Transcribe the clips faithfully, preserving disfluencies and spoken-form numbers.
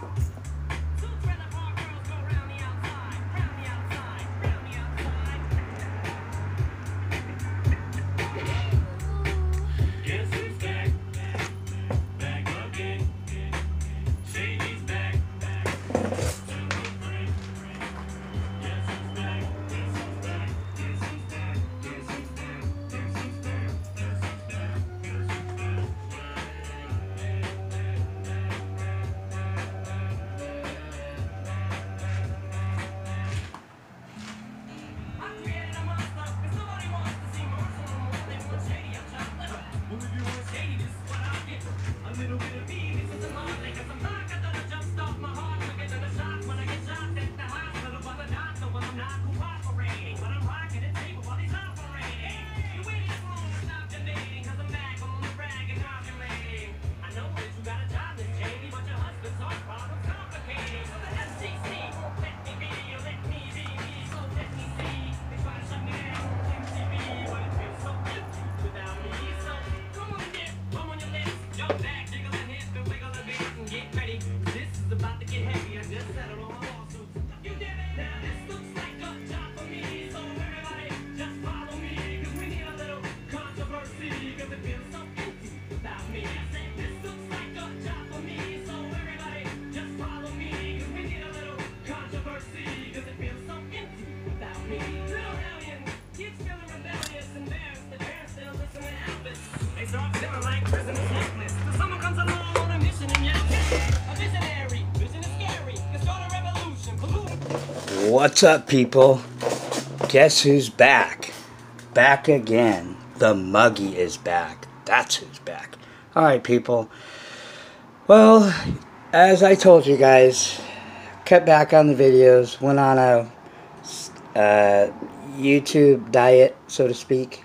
What's up, people? Guess who's back? Back again. The Muggy is back. That's who's back. Alright, people. Well, as I told you guys, cut back on the videos, went on a uh, YouTube diet, so to speak.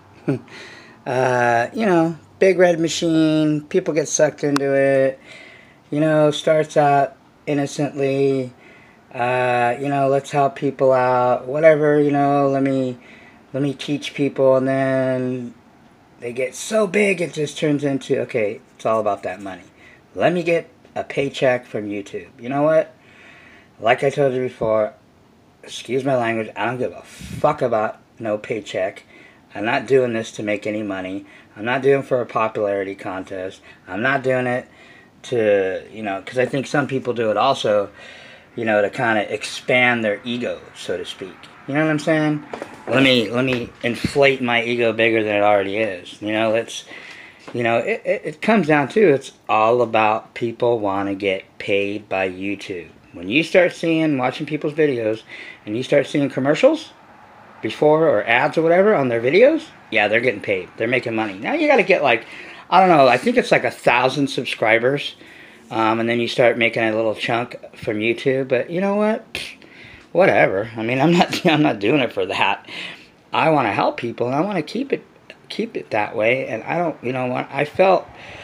uh, you know, big red machine, people get sucked into it. You know, starts out innocently. Uh, you know, let's help people out, whatever, you know, let me, let me teach people, and then they get so big it just turns into, okay, it's all about that money. Let me get a paycheck from YouTube. You know what? Like I told you before, excuse my language, I don't give a fuck about no paycheck. I'm not doing this to make any money. I'm not doing it for a popularity contest. I'm not doing it to, you know, because I think some people do it also, you know, to kind of expand their ego, so to speak. You know what I'm saying? Let me let me inflate my ego bigger than it already is. You know, let's, you know, it, it, it comes down to, it's all about people want to get paid by YouTube. When you start seeing, watching people's videos, and you start seeing commercials before, or ads or whatever on their videos, yeah, they're getting paid. They're making money. Now you got to get like, I don't know, I think it's like a thousand subscribers. Um, and then you start making a little chunk from YouTube. But you know what? Whatever. I mean, I'm not I'm not doing it for that. I want to help people, and I want to keep it keep it that way. And I don't, you know what? I felt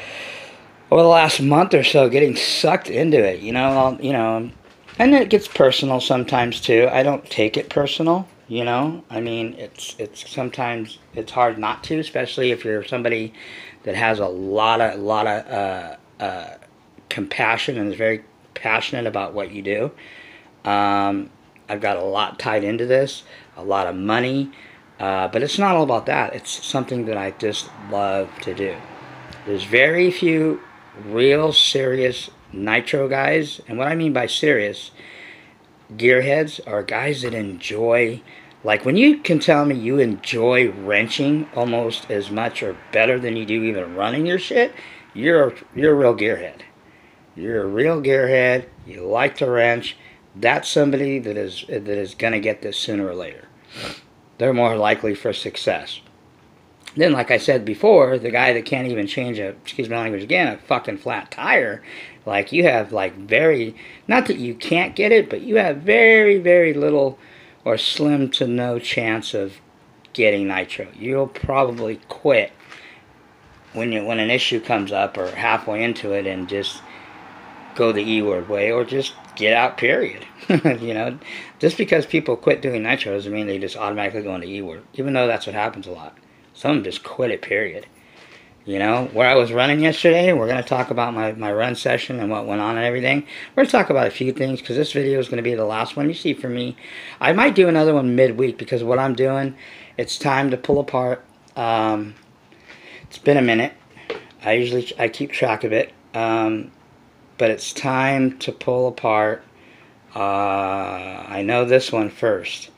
over the last month or so getting sucked into it. You know, I'll, you know, and it gets personal sometimes too. I don't take it personal. You know, I mean, it's it's sometimes it's hard not to, especially if you're somebody that has a lot of lot of uh, uh, compassion and is very passionate about what you do. Um, I've got a lot tied into this, a lot of money, uh, but it's not all about that. It's something that I just love to do. There's very few real serious nitro guys, and what I mean by serious, gearheads are guys that enjoy, like when you can tell me you enjoy wrenching almost as much or better than you do even running your shit, you're, you're a real gearhead. You're a real gearhead, you like to wrench, that's somebody that is that is going to get this sooner or later. They're more likely for success. Then, like I said before, the guy that can't even change a, excuse my language again, a fucking flat tire, like you have like very, not that you can't get it, but you have very, very little or slim to no chance of getting nitro. You'll probably quit when you when an issue comes up or halfway into it and just go the E-word way, or just get out, period. You know, just because people quit doing nitro doesn't mean they just automatically go into E-word, even though that's what happens a lot. Some just quit it, period. You know, where I was running yesterday, we're going to talk about my, my run session and what went on and everything. We're going to talk about a few things because this video is going to be the last one you see from me. I might do another one midweek because what I'm doing, it's time to pull apart. Um, it's been a minute. I usually, I keep track of it. Um, but it's time to pull apart. Uh, I know this one first.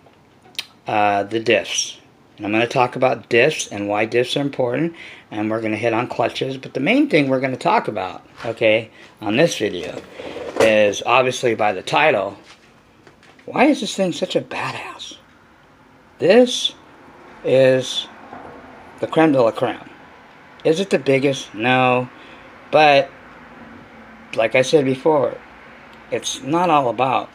Uh, the diffs. And I'm going to talk about diffs and why diffs are important, and we're going to hit on clutches. But the main thing we're going to talk about, okay, on this video is obviously by the title, why is this thing such a badass? This is the creme de la creme. Is it the biggest? No. But, like I said before, it's not all about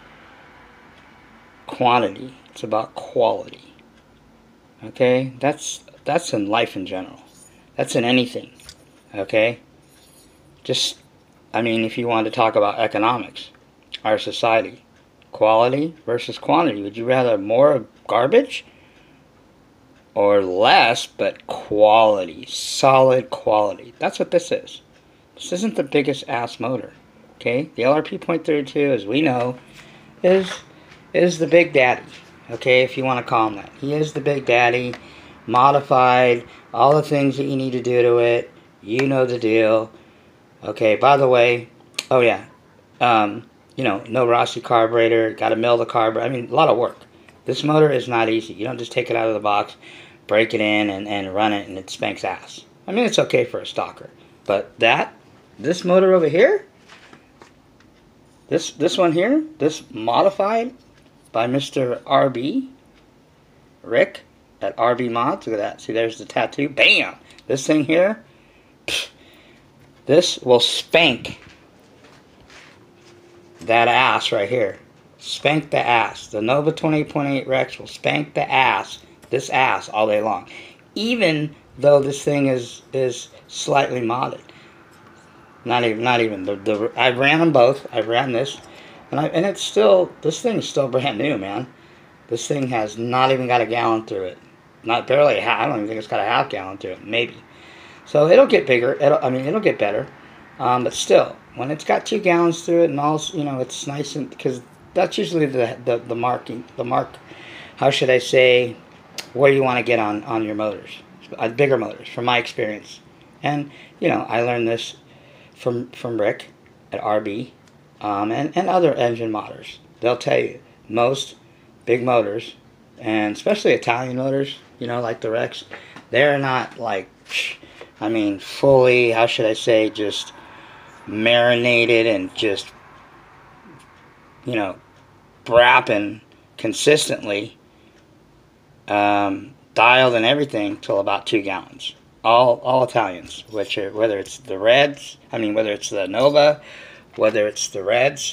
quantity. It's about quality. Okay, that's that's in life in general. That's in anything. Okay, just I mean, if you want to talk about economics, our society, quality versus quantity. Would you rather more garbage or less, but quality, solid quality? That's what this is. This isn't the biggest ass motor. Okay, the L R P point three two, as we know, is is the big daddy. Okay, if you want to call him that. He is the big daddy, modified, all the things that you need to do to it. You know the deal. Okay, by the way, oh yeah, um, you know, no Rossi carburetor, got to mill the carburetor. I mean, a lot of work. This motor is not easy. You don't just take it out of the box, break it in, and, and run it, and it spanks ass. I mean, it's okay for a stalker. But that, this motor over here, this, this one here, this modified by Mister R B, Rick, at R B Mods. Look at that. See, there's the tattoo. Bam! This thing here, pff, this will spank that ass right here. Spank the ass. The Nova twenty-eight point eight Rex will spank the ass, this ass, all day long. Even though this thing is is slightly modded. Not even, not even. The, the, I ran them both. I ran this. And, I, and it's still, this thing is still brand new, man. This thing has not even got a gallon through it. Not barely a half, I don't even think it's got a half gallon through it, maybe. So it'll get bigger, it'll, I mean, it'll get better. Um, but still, when it's got two gallons through it and all, you know, it's nice, and because that's usually the, the, the marking, the mark, how should I say, where you want to get on, on your motors. Uh, bigger motors, from my experience. And, you know, I learned this from, from Rick at R B. Um, and, and other engine modders. They'll tell you, most big motors, and especially Italian motors, you know, like the Rex, they're not like, I mean, fully, how should I say, just marinated and just, you know, brapping consistently, um, dialed and everything till about two gallons. All, all Italians, which are, whether it's the Reds, I mean, whether it's the Nova, whether it's the Reds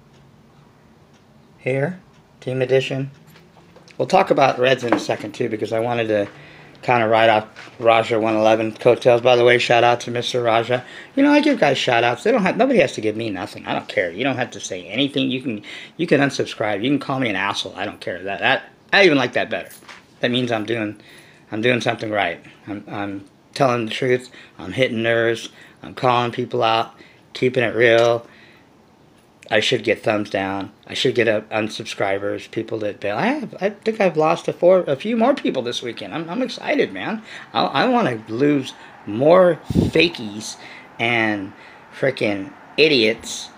here, Team Edition. We'll talk about Reds in a second too, because I wanted to kind of ride off Raja one eleven coattails. By the way, shout out to Mister Raja. You know, I give guys shout outs. They don't have, nobody has to give me nothing. I don't care. You don't have to say anything. You can you can unsubscribe. You can call me an asshole. I don't care. That that I even like that better. That means I'm doing I'm doing something right. I'm I'm telling the truth. I'm hitting nerves. I'm calling people out. Keeping it real. I should get thumbs down. I should get a, unsubscribers. People that bail. I have. I think I've lost a four, a few more people this weekend. I'm, I'm excited, man. I, I want to lose more fakies and freaking idiots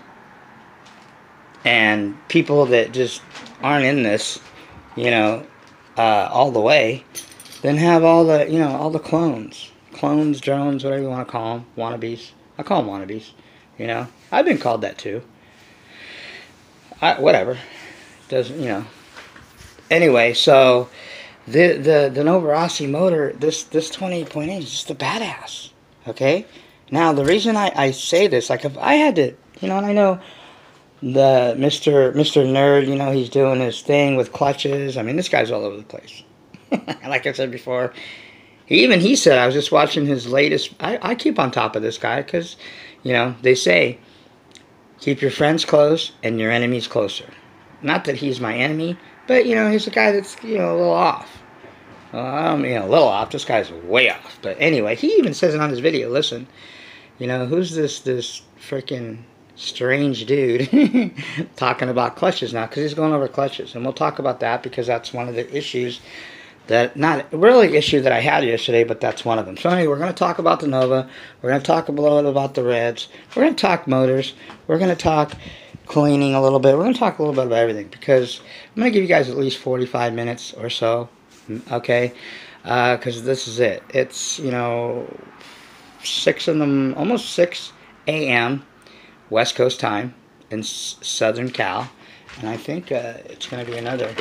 and people that just aren't in this, you know, uh, all the way, than have all the, you know, all the clones, clones, drones, whatever you want to call them, wannabes. I call them wannabes. You know, I've been called that too. I, whatever, doesn't, you know. Anyway, so the the the Nova Rossi motor, this this twenty-eight point eight is just a badass. Okay. Now the reason I I say this, like if I had to, you know, and I know the Mister Mister Nerd, you know, he's doing his thing with clutches. I mean, this guy's all over the place. Like I said before. He, even he said, I was just watching his latest, I, I keep on top of this guy because, you know, they say, keep your friends close and your enemies closer. Not that he's my enemy, but, you know, he's a guy that's, you know, a little off. Well, I mean a little off. This guy's way off. But anyway, he even says it on his video. Listen, you know, who's this this freaking strange dude talking about clutches now? Because he's going over clutches. And we'll talk about that because that's one of the issues that, not really issue that I had yesterday, but that's one of them. So anyway, we're going to talk about the Nova. We're going to talk a little bit about the Reds. We're going to talk motors. We're going to talk cleaning a little bit. We're going to talk a little bit about everything because I'm going to give you guys at least forty-five minutes or so, okay? Because uh, this is it. It's, you know, six in the, almost six A M West Coast time in S Southern Cal, and I think uh, it's going to be another,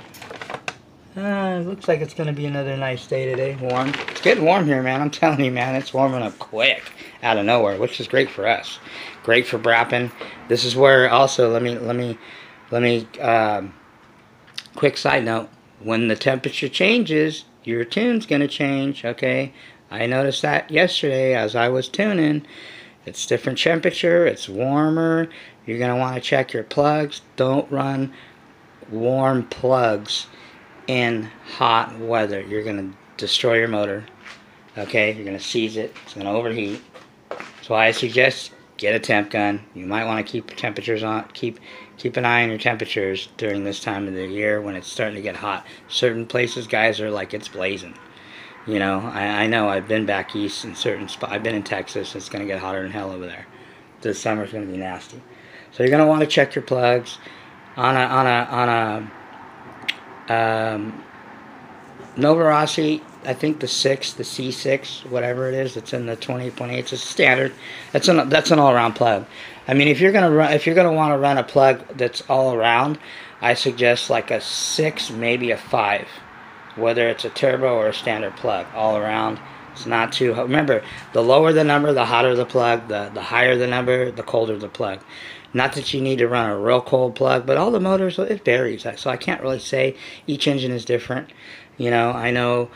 uh, it looks like it's going to be another nice day today, warm. It's getting warm here, man. I'm telling you, man, it's warming up quick out of nowhere, which is great for us. Great for Brappin. This is where also, let me, let me, let me, um, quick side note, when the temperature changes, your tune's going to change, okay? I noticed that yesterday as I was tuning. It's different temperature, it's warmer. You're going to want to check your plugs. Don't run warm plugs in hot weather. You're going to destroy your motor. Okay, you're going to seize it. It's going to overheat. That's why I suggest get a temp gun. You might want to keep temperatures on. Keep keep an eye on your temperatures during this time of the year when it's starting to get hot. Certain places, guys, are like it's blazing. You know, I, I know I've been back east in certain spots. I've been in Texas. It's going to get hotter than hell over there. This summer's going to be nasty. So you're going to want to check your plugs on a on a on a um, Nova Rossi. I think the six, the C six, whatever it is, it's in the twenty-eight point eight. It's a standard. That's an that's an all around plug. I mean, if you're gonna run, if you're gonna want to run a plug that's all around, I suggest like a six, maybe a five. Whether it's a turbo or a standard plug, all around. It's not too, remember, the lower the number, the hotter the plug, the, the higher the number, the colder the plug. Not that you need to run a real cold plug, but all the motors, it varies. So I can't really say, each engine is different. You know, I know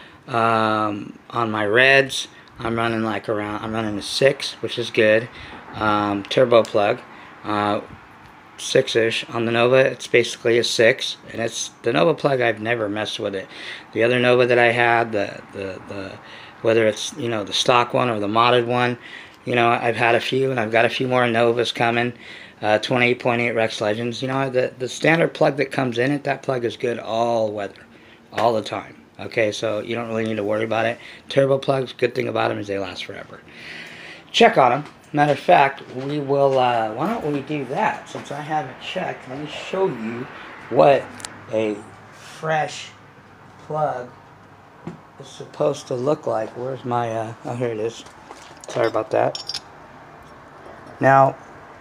um, on my Reds, I'm running like around, I'm running a six, which is good. Um, turbo plug. Uh, six-ish. On the Nova, it's basically a six, and it's the Nova plug. I've never messed with it. The other Nova that I had, the the the whether it's, you know, the stock one or the modded one, you know, I've had a few, and I've got a few more Novas coming. Uh, twenty-eight point eight Rex Legends. You know, the the standard plug that comes in it, that plug is good all weather, all the time. Okay, so you don't really need to worry about it. Turbo plugs, good thing about them is they last forever. Check on them. Matter of fact, we will, uh, why don't we do that? Since I haven't checked, let me show you what a fresh plug is supposed to look like. Where's my, uh, oh, here it is. Sorry about that. Now,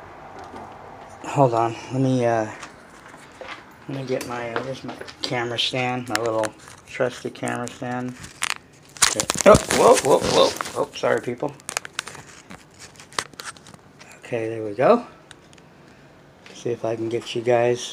hold on. Let me, uh, let me get my, uh, there's my camera stand, my little trusty camera stand. Okay. Oh, whoa, whoa, whoa. Oh, sorry, people. Okay, there we go. See if I can get you guys.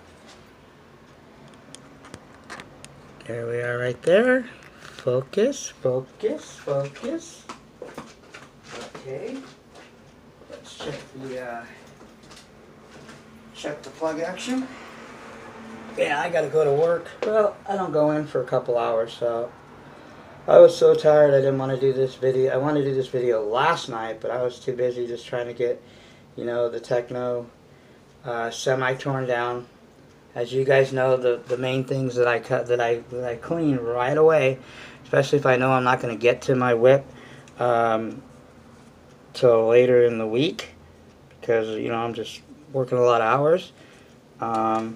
There we are right there. Focus, focus, focus. Okay. Let's check the uh, check the plug action. Yeah, I gotta go to work. Well, I don't go in for a couple hours, so I was so tired I didn't want to do this video. I wanted to do this video last night, but I was too busy just trying to get, you know, the Techno uh, semi torn down. As you guys know, the the main things that I cut that I that I clean right away, especially if I know I'm not going to get to my whip um, till later in the week, because you know I'm just working a lot of hours. Um,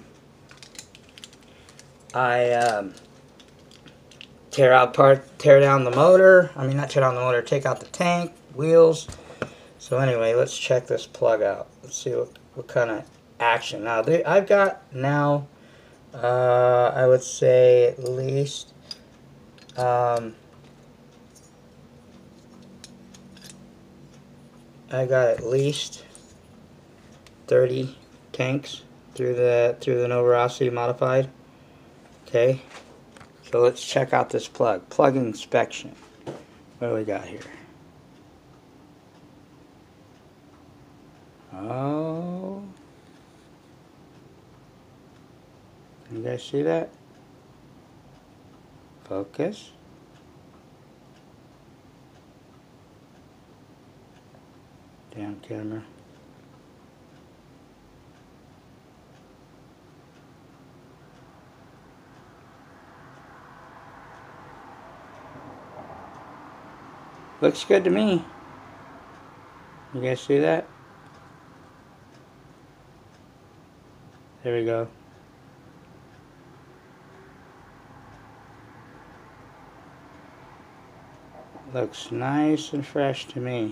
I um, tear out part, tear down the motor. I mean, not tear down the motor, take out the tank, wheels. So anyway, let's check this plug out. Let's see what, what kind of action. Now, they, I've got now, uh, I would say at least, um, I got at least thirty tanks through the through the Nova Rossi modified. Okay, so let's check out this plug. Plug inspection. What do we got here? Oh, you guys see that? Focus. Damn camera. Looks good to me. You guys see that? There we go. Looks nice and fresh to me.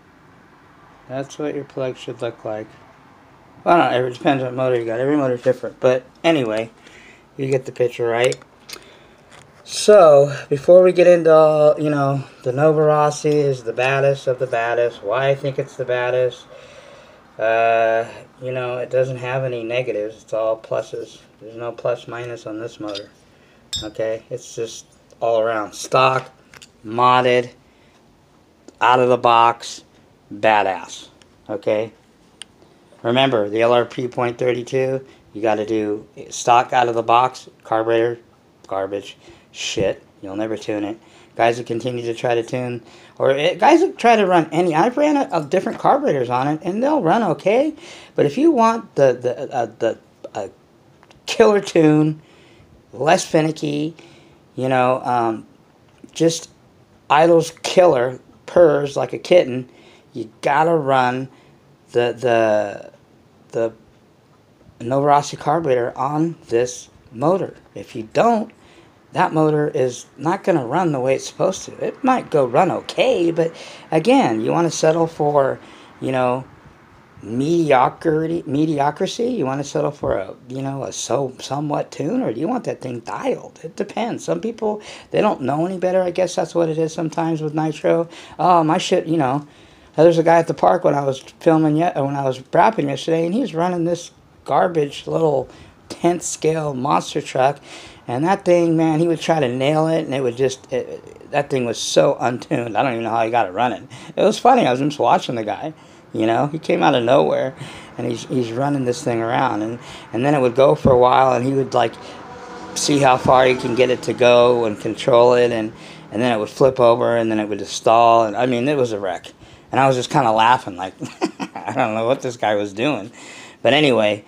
That's what your plug should look like. Well, I don't know, it depends what motor you got. Every motor's different. But anyway, you get the picture, right? So, before we get into, all, you know, the Nova Rossi is the baddest of the baddest. Why I think it's the baddest. Uh, you know, it doesn't have any negatives. It's all pluses. There's no plus minus on this motor. Okay? It's just all around. Stock, modded, out of the box, badass. Okay? Remember, the L R P point three two, you got to do stock out of the box, carburetor, garbage, shit. You'll never tune it. Guys that continue to try to tune, or it, guys that try to run any, I've ran a, a different carburetors on it, and they'll run okay. But if you want the the uh, the uh, killer tune, less finicky, you know, um, just idles killer, purrs like a kitten, you gotta run the the the Nova Rossi carburetor on this motor. If you don't, that motor is not going to run the way it's supposed to. It might go run okay, but again, you want to settle for, you know, mediocrity, mediocrity. You want to settle for a, you know, a so somewhat tune, or do you want that thing dialed? It depends. Some people, they don't know any better. I guess that's what it is sometimes with nitro. Oh, my shit, you know. There's a guy at the park when I was filming yet, when I was rapping yesterday, and he was running this garbage little tenth scale monster truck, and that thing, man, he would try to nail it, and it would just, it, that thing was so untuned. I don't even know how he got it running. It was funny. I was just watching the guy, you know. He came out of nowhere, and he's he's running this thing around, and and then it would go for a while, and he would like see how far he can get it to go and control it, and and then it would flip over, and then it would just stall, and I mean, it was a wreck. And I was just kind of laughing, like, I don't know what this guy was doing. But anyway,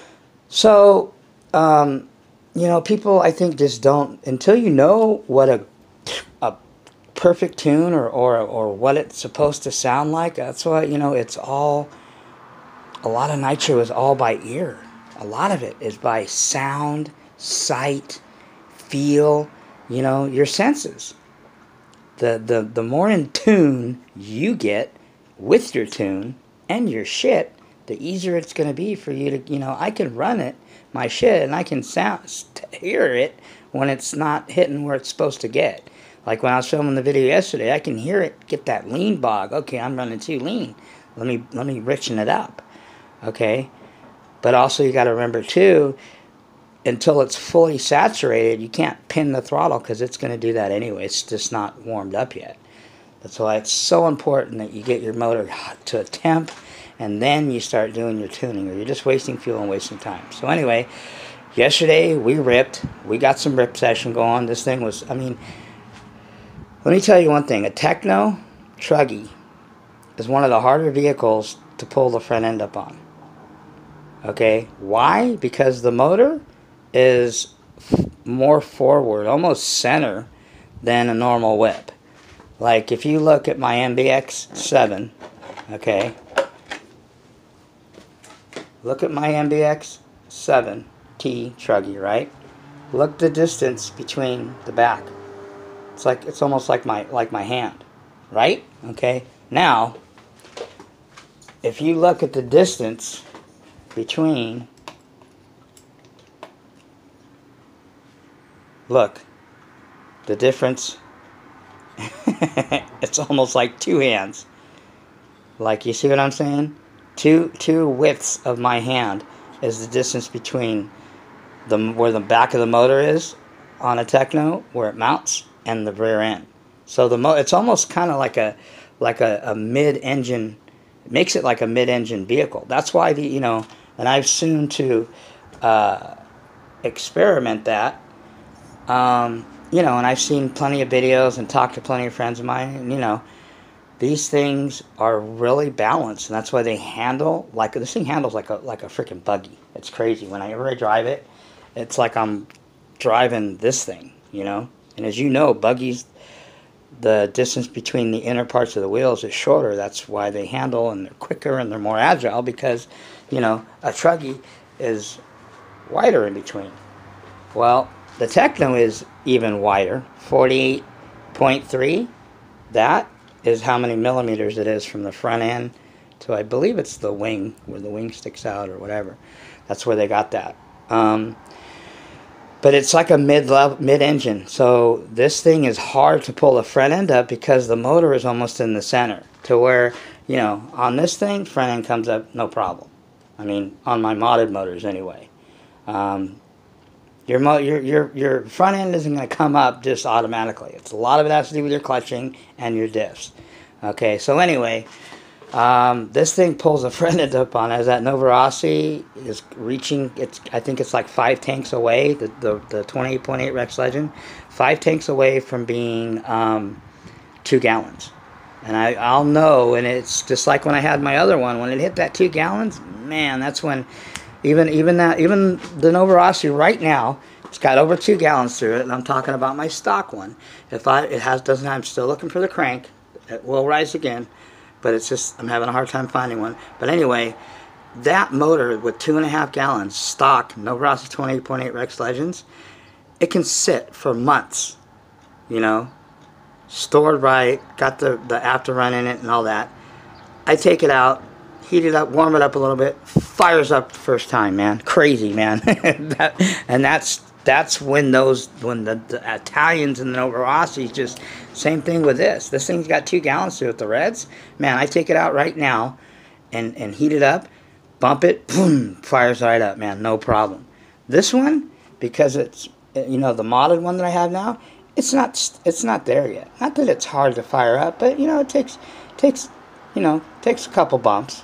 so, um, you know, people, I think, just don't, until you know what a, a perfect tune or, or, or what it's supposed to sound like, that's why, you know, it's all, a lot of nitro is all by ear. A lot of it is by sound, sight, feel, you know, your senses. The, the, the more in tune you get with your tune and your shit, the easier it's going to be for you to, you know, I can run it, my shit, and I can sound, hear it when it's not hitting where it's supposed to get. Like when I was filming the video yesterday, I can hear it get that lean bog. Okay, I'm running too lean. Let me, let me richen it up. Okay? But also you got to remember too, until it's fully saturated, you can't pin the throttle because it's going to do that anyway. It's just not warmed up yet. That's why it's so important that you get your motor to a temp and then you start doing your tuning, or you're just wasting fuel and wasting time. So anyway, yesterday we ripped. We got some rip session going. This thing was, I mean, let me tell you one thing. A Tekno Truggy is one of the harder vehicles to pull the front end up on. Okay? Why? Because the motor is more forward, almost center, than a normal whip. Like if you look at my M B X seven, okay, look at my M B X seven T Truggy, right? Look the distance between the back. It's like, it's almost like my like my hand, right? Okay. Now, if you look at the distance between, look, the difference, it's almost like two hands. Like, you see what I'm saying? Two two widths of my hand is the distance between the where the back of the motor is on a Tekno, where it mounts, and the rear end. So the mo it's almost kind of like a like a, a mid-engine, it makes it like a mid-engine vehicle. That's why the, you know, and I've soon to uh, experiment that. Um, you know, and I've seen plenty of videos and talked to plenty of friends of mine, and, you know, these things are really balanced, and that's why they handle, like, this thing handles like a, like a freaking buggy. It's crazy. Whenever I drive it, it's like I'm driving this thing, you know? And as you know, buggies, the distance between the inner parts of the wheels is shorter. That's why they handle, and they're quicker, and they're more agile, because, you know, a truggy is wider in between. Well, the Techno is even wider, forty-eight point three. That is how many millimeters it is from the front end to, I believe it's the wing, where the wing sticks out or whatever. That's where they got that. Um, but it's like a mid-level, mid-engine. So this thing is hard to pull the front end up because the motor is almost in the center. To where, you know, on this thing, front end comes up no problem. I mean, on my modded motors anyway. Um, Your, mo your, your, your front end isn't going to come up just automatically. It's a lot of it has to do with your clutching and your diffs. Okay, so anyway, um, this thing pulls the front end up on as that Nova Rossi is reaching, it's, I think it's like five tanks away, the, the, the twenty-eight point eight Rex Legend, five tanks away from being um, two gallons. And I, I'll know, and it's just like when I had my other one, when it hit that two gallons, man, that's when... Even even that even the Nova Rossi right now, it's got over two gallons through it, and I'm talking about my stock one. If I it has doesn't I'm still looking for the crank. It will rise again, but it's just I'm having a hard time finding one. But anyway, that motor with two and a half gallons stock Nova Rossi twenty-eight point eight Rex Legends, it can sit for months. You know, stored right, got the the afterrun in it and all that. I take it out, heat it up, warm it up a little bit, fires up the first time, man. Crazy, man. that, and that's that's when those when the, the Italians and the Nova Rossi just same thing with this. This thing's got two gallons to it. The Reds, man, I take it out right now, and and heat it up, bump it, boom, fires right up, man. No problem. This one, because it's you know the modded one that I have now, it's not it's not there yet. Not that it's hard to fire up, but you know it takes takes you know takes a couple bumps.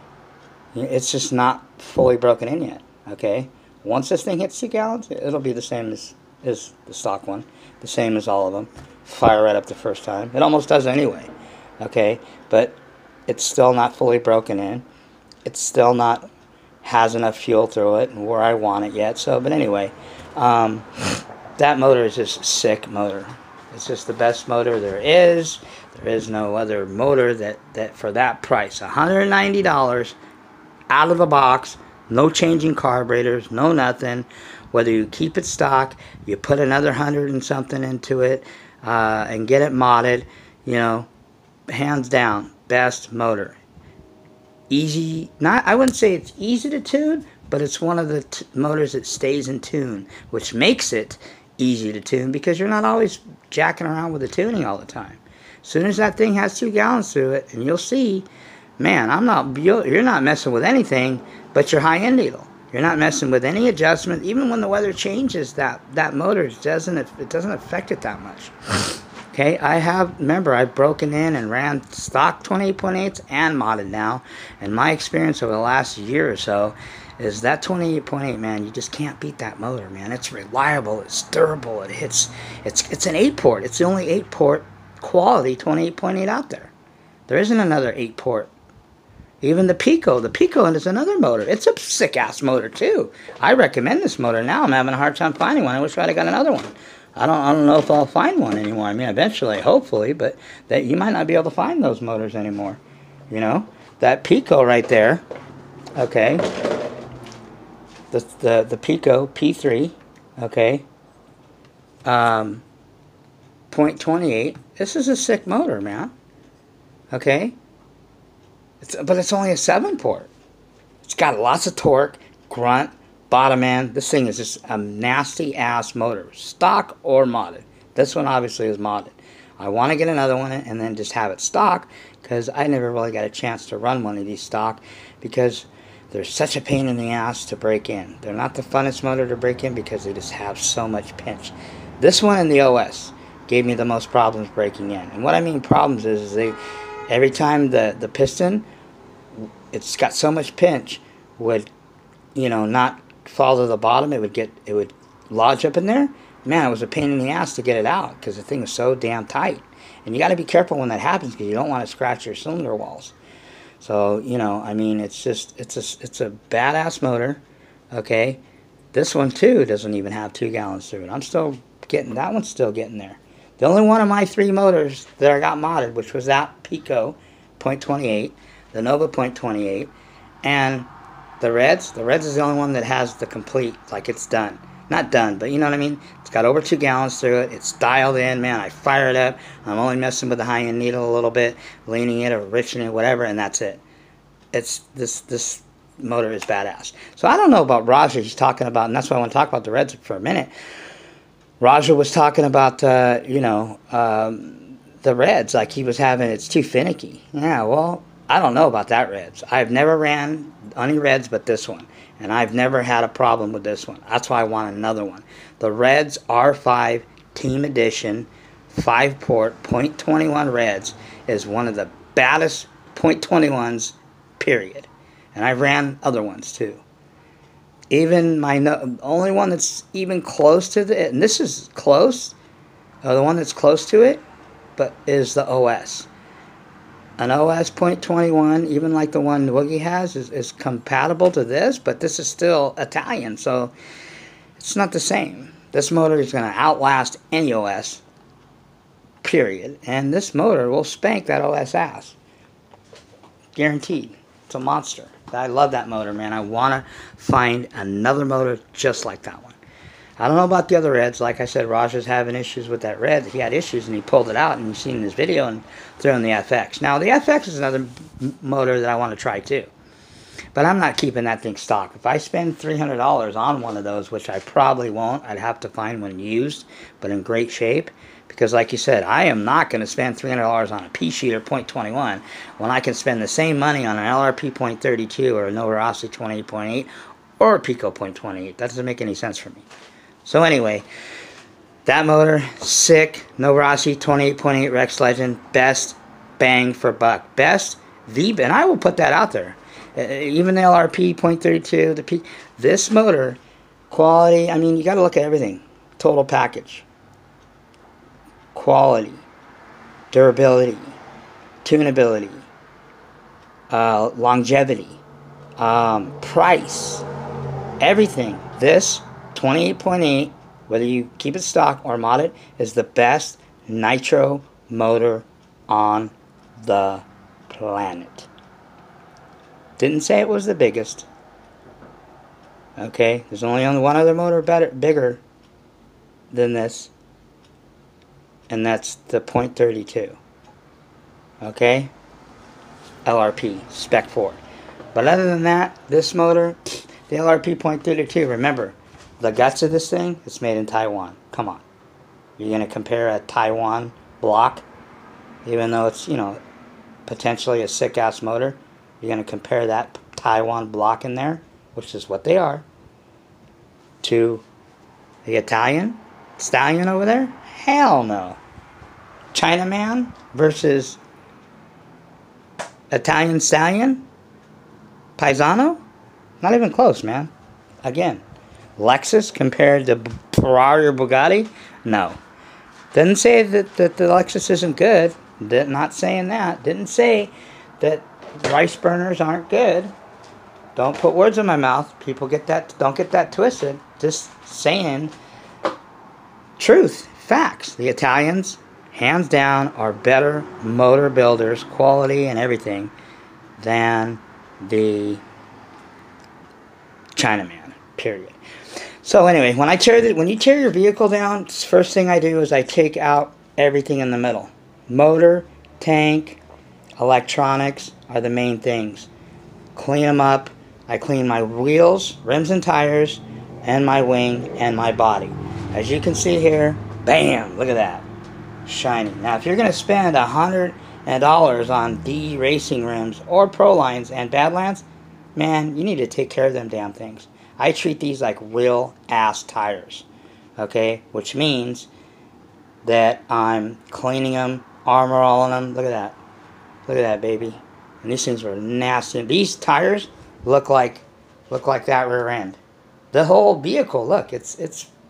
It's just not fully broken in yet, okay? Once this thing hits two gallons, it'll be the same as, as the stock one, the same as all of them. Fire right up the first time. It almost does anyway, okay? But it's still not fully broken in. It's still not has enough fuel through it and where I want it yet. So, but anyway, um, that motor is just a sick motor. It's just the best motor there is. There is no other motor that, that for that price, one hundred ninety dollars, out of the box, no changing carburetors, no nothing. Whether you keep it stock, you put another hundred and something into it, uh, and get it modded, you know, hands down, best motor. Easy, not I wouldn't say it's easy to tune, but it's one of the t motors that stays in tune, which makes it easy to tune because you're not always jacking around with the tuning all the time. As soon as that thing has two gallons through it, and you'll see, man, I'm not. You're not messing with anything but your high end needle. You're not messing with any adjustment. Even when the weather changes, that that motor doesn't it doesn't affect it that much. Okay, I have remember I've broken in and ran stock twenty-eight point eights and modded now, and my experience over the last year or so is that twenty-eight point eight, man. You just can't beat that motor, man. It's reliable. It's durable. It hits. It's it's an eight port. It's the only eight port quality twenty-eight point eight out there. There isn't another eight port. Even the Pico, the Pico is another motor. It's a sick-ass motor, too. I recommend this motor now. I'm having a hard time finding one. I wish I'd have got another one. I don't I don't know if I'll find one anymore. I mean, eventually, hopefully, but that you might not be able to find those motors anymore. You know? That Pico right there, okay, the, the, the Pico P three, okay, um, point twenty-eight. This is a sick motor, man. Okay? It's, but it's only a seven port. It's got lots of torque, grunt, bottom end. This thing is just a nasty ass motor, stock or modded. This one obviously is modded. I want to get another one and then just have it stock because I never really got a chance to run one of these stock because they're such a pain in the ass to break in. They're not the funnest motor to break in because they just have so much pinch. This one and the O S gave me the most problems breaking in. And what I mean problems is, is they every time the, the piston, it's got so much pinch, would, you know, not fall to the bottom, it would get, it would lodge up in there, man, it was a pain in the ass to get it out because the thing is so damn tight. And you got to be careful when that happens because you don't want to scratch your cylinder walls. So, you know, I mean, it's just, it's a, it's a badass motor, okay? This one, too, doesn't even have two gallons through it. I'm still getting, that one's still getting there. The only one of my three motors that I got modded, which was that Pico point twenty-eight, the Nova point twenty-eight, and the Reds. The Reds is the only one that has the complete, like it's done. Not done, but you know what I mean? It's got over two gallons through it. It's dialed in, man. I fire it up. I'm only messing with the high-end needle a little bit, leaning it or riching it, whatever, and that's it. It's this this motor is badass. So I don't know about Raja. He's talking about, and that's why I want to talk about the Reds for a minute. Raja was talking about, uh, you know, um, the Reds, like he was having, it's too finicky. Yeah, well, I don't know about that Reds. I've never ran any Reds but this one. And I've never had a problem with this one. That's why I want another one. The Reds R five Team Edition five port point twenty-one Reds is one of the baddest point twenty-ones, period. And I've ran other ones too. Even my no, only one that's even close to the, and this is close, uh, the one that's close to it, but is the O S. An O S point twenty-one, even like the one Woogie has, is, is compatible to this, but this is still Italian, so it's not the same. This motor is going to outlast any O S, period. And this motor will spank that O S ass. Guaranteed. It's a monster. I love that motor, man. I want to find another motor just like that one. I don't know about the other Reds. Like I said, Raja's having issues with that Red. He had issues, and he pulled it out, and you've seen this video, and threw in the F X. Now, the F X is another motor that I want to try, too. But I'm not keeping that thing stock. If I spend three hundred dollars on one of those, which I probably won't, I'd have to find one used, but in great shape. Because like you said, I am not going to spend three hundred dollars on a P-Sheeter point twenty-one when I can spend the same money on an L R P point thirty-two or a Novarossi twenty-eight point eight or a Pico point twenty-eight. That doesn't make any sense for me. So anyway, that motor, sick. Novarossi twenty-eight point eight Rex Legend, best bang for buck. Best, the, and I will put that out there. Uh, even the L R P point thirty-two, the P, this motor, quality, I mean, you got to look at everything. Total package. Quality, durability, tunability, uh, longevity, um, price, everything. This twenty-eight point eight, whether you keep it stock or mod it, is the best nitro motor on the planet. Didn't say it was the biggest. Okay, there's only one other motor better, bigger than this. And that's the point thirty-two. Okay? L R P, Spec four. But other than that, this motor, the L R P point thirty-two, remember, the guts of this thing, it's made in Taiwan. Come on. You're going to compare a Taiwan block, even though it's, you know, potentially a sick-ass motor, you're going to compare that Taiwan block in there, which is what they are, to the Italian stallion over there? Hell no. Chinaman versus Italian stallion? Paisano? Not even close, man. Again, Lexus compared to Ferrari or Bugatti? No. Didn't say that, that the Lexus isn't good. Did, not saying that. Didn't say that rice burners aren't good. Don't put words in my mouth. People get that. Don't get that twisted. Just saying truth, facts. The Italians, hands down, are better motor builders, quality and everything, than the Chinaman, period. So anyway, when I tear the, when you tear your vehicle down, first thing I do is I take out everything in the middle. Motor, tank, electronics are the main things. Clean them up. I clean my wheels, rims and tires, and my wing and my body. As you can see here, bam, look at that. Shiny. Now, if you're going to spend a hundred dollars on D racing rims or Prolines and Badlands, man, you need to take care of them damn things. I treat these like real ass tires, okay? Which means that I'm cleaning them, armor all them. Look at that. Look at that, baby. And these things are nasty. These tires look like look like that rear end. The whole vehicle, look, it's it's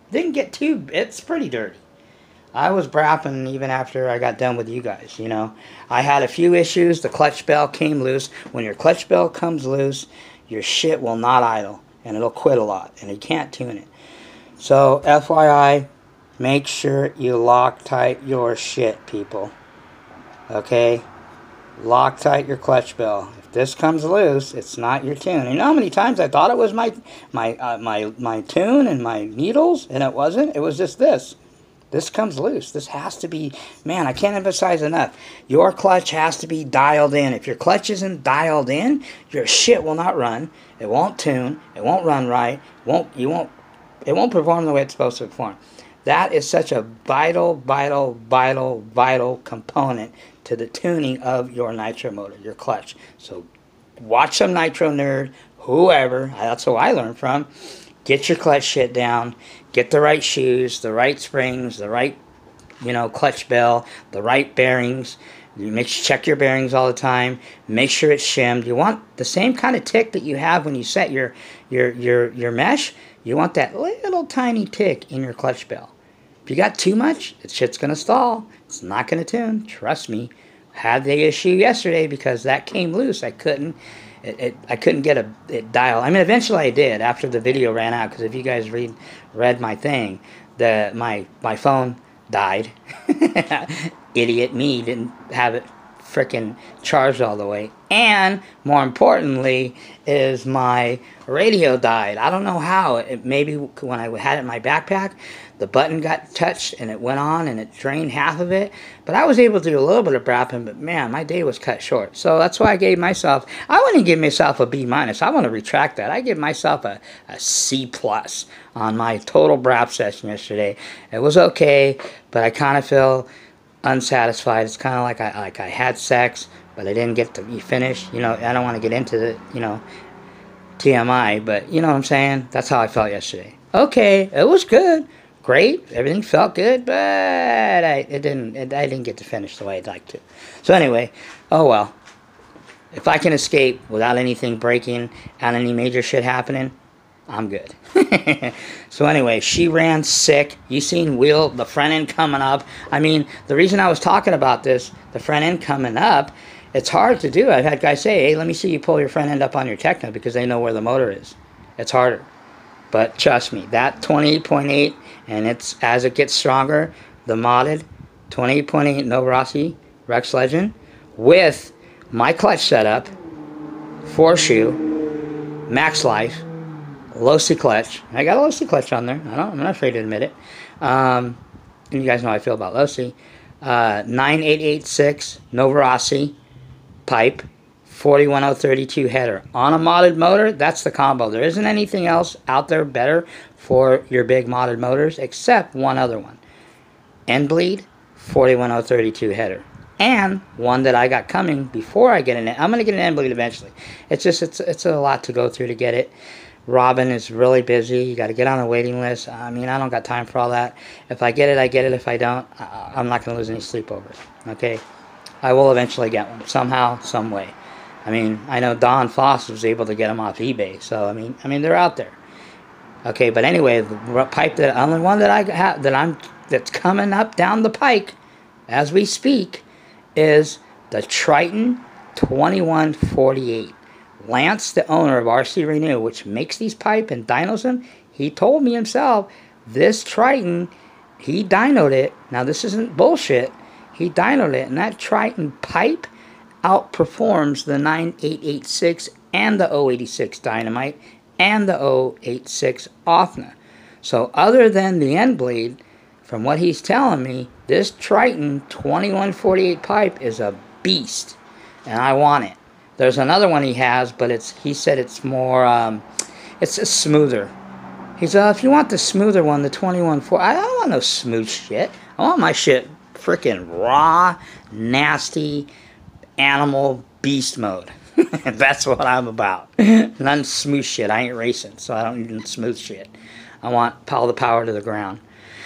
Didn't get too, it's pretty dirty. I was brapping even after I got done with you guys, you know. I had a few issues. The clutch bell came loose. When your clutch bell comes loose, your shit will not idle, and it'll quit a lot, and you can't tune it. So, F Y I, make sure you Loctite your shit, people. Okay? Loctite your clutch bell. If this comes loose, it's not your tune. You know how many times I thought it was my my uh, my my tune and my needles, and it wasn't? It was just this. This comes loose. This has to be, man, I can't emphasize enough. Your clutch has to be dialed in. If your clutch isn't dialed in, your shit will not run. It won't tune. It won't run right. Won't you won't it won't perform the way it's supposed to perform. That is such a vital, vital, vital, vital component to the tuning of your nitro motor, your clutch. So watch some Nitro Nerd, whoever, that's who I learned from. Get your clutch shit down. Get the right shoes, the right springs, the right, you know, clutch bell, the right bearings. You make check your bearings all the time. Make sure it's shimmed. You want the same kind of tick that you have when you set your your your your mesh. You want that little tiny tick in your clutch bell. If you got too much, the shit's gonna stall. It's not gonna tune. Trust me. I had the issue yesterday because that came loose. I couldn't. It, it, I couldn't get a it dial. I mean, eventually I did after the video ran out. Because if you guys read read my thing, the my my phone died. Idiot me didn't have it frickin' charged all the way. And more importantly, is my radio died. I don't know how. It maybe when I had it in my backpack, the button got touched and it went on and it drained half of it. But I was able to do a little bit of brapping, but man, my day was cut short. So that's why I gave myself, I wouldn't give myself a B minus. I want to retract that. I give myself a, a C plus on my total brap session yesterday. It was okay, but I kind of feel unsatisfied. It's kind of like I like I had sex, but I didn't get to be finished. You know, I don't want to get into the, you know, T M I, but you know what I'm saying? That's how I felt yesterday. Okay, it was good. Great, everything felt good, but I it didn't it, I didn't get to finish the way I'd like to. So anyway, oh well. If I can escape without anything breaking and any major shit happening, I'm good. So anyway, she ran sick. You seen wheel the front end coming up. I mean, the reason I was talking about this, the front end coming up, it's hard to do. I've had guys say, hey, let me see you pull your front end up on your Tekna because they know where the motor is. It's harder. But trust me, that twenty-eight point eight, and it's as it gets stronger, the modded twenty-eight point eight Novarossi Rex Legend with my clutch setup, four shoe, max life, Losi clutch. I got a Losi clutch on there. I don't, I'm not afraid to admit it. Um, and you guys know how I feel about Losi. Uh, nine eight eight six Novarossi pipe, forty-one oh thirty-two header. On a modded motor, that's the combo. There isn't anything else out there better for your big modded motors except one other one. End bleed, forty-one oh thirty-two header. And one that I got coming before I get an I'm going to get an end bleed eventually. It's just, it's, it's a lot to go through to get it. Robin is really busy. You got to get on a waiting list. I mean, I don't got time for all that. If I get it, I get it. If I don't, I'm not going to lose any sleep over it. Okay? I will eventually get one. Somehow, some way. I mean, I know Don Foss was able to get them off eBay. So, I mean, I mean, they're out there. Okay, but anyway, the pipe, the only one that I have, that I'm, that's coming up down the pike as we speak is the Triton twenty-one forty-eight. Lance, the owner of R C Renew, which makes these pipe and dynos them, he told me himself, this Triton, he dynoed it. Now, this isn't bullshit. He dynoed it, and that Triton pipe outperforms the nine eight eight six and the oh eighty-six Dynamite and the oh eighty-six Othna. So, other than the end bleed, from what he's telling me, this Triton twenty-one forty-eight pipe is a beast, and I want it. There's another one he has, but it's he said it's more, um, it's a smoother. He's, uh, if you want the smoother one, the twenty-one forty, I don't want no smooth shit. I want my shit freaking raw, nasty, animal beast mode. That's what I'm about. None smooth shit. I ain't racing, so I don't need smooth shit. I want all the power to the ground.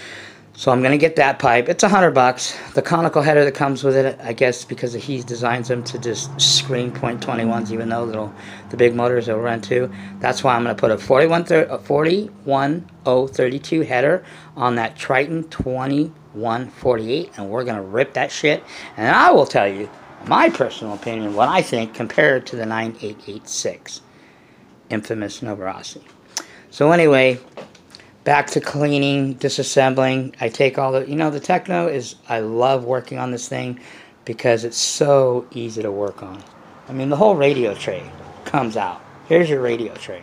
So I'm going to get that pipe. It's a hundred bucks. The conical header that comes with it, I guess because he designs them to just screen point twenty-ones, even though they'll, the big motors will run too. That's why I'm going to put a forty-one oh thirty-two header on that Triton twenty-one forty-eight, and we're going to rip that shit. And I will tell you my personal opinion, what I think compared to the nine eight eight six, infamous Novarossi. So anyway, back to cleaning, disassembling. I take all the, you know, the Techno is, I love working on this thing because it's so easy to work on. I mean, the whole radio tray comes out. Here's your radio tray.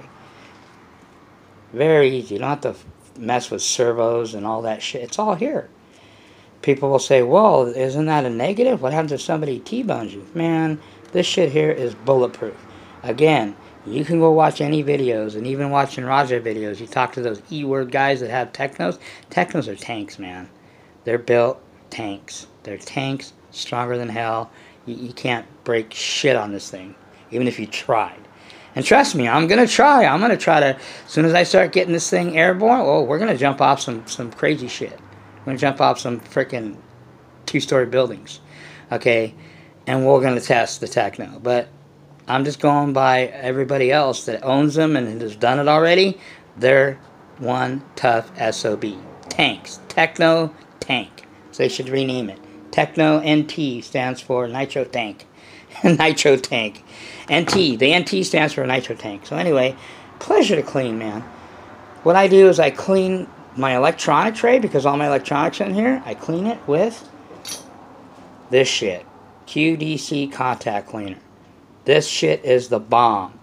Very easy. You don't have to mess with servos and all that shit. It's all here. People will say, well, isn't that a negative? What happens if somebody T-bones you? Man, this shit here is bulletproof. Again, you can go watch any videos, and even watching Roger videos, you talk to those E-word guys that have Technos. Technos are tanks, man. They're built tanks. They're tanks, stronger than hell. You, you can't break shit on this thing, even if you tried. And trust me, I'm going to try. I'm going to try to, as soon as I start getting this thing airborne, oh, we're going to jump off some, some crazy shit. We're going to jump off some freaking two-story buildings, okay? And we're going to test the Techno. But I'm just going by everybody else that owns them and has done it already. They're one tough S O B. Tanks. Techno Tank. So they should rename it. Techno N T stands for Nitro Tank. Nitro Tank. N T. The N T stands for Nitro Tank. So anyway, pleasure to clean, man. What I do is I clean my electronic tray, because all my electronics in here, I clean it with this shit. Q D C contact cleaner. This shit is the bomb.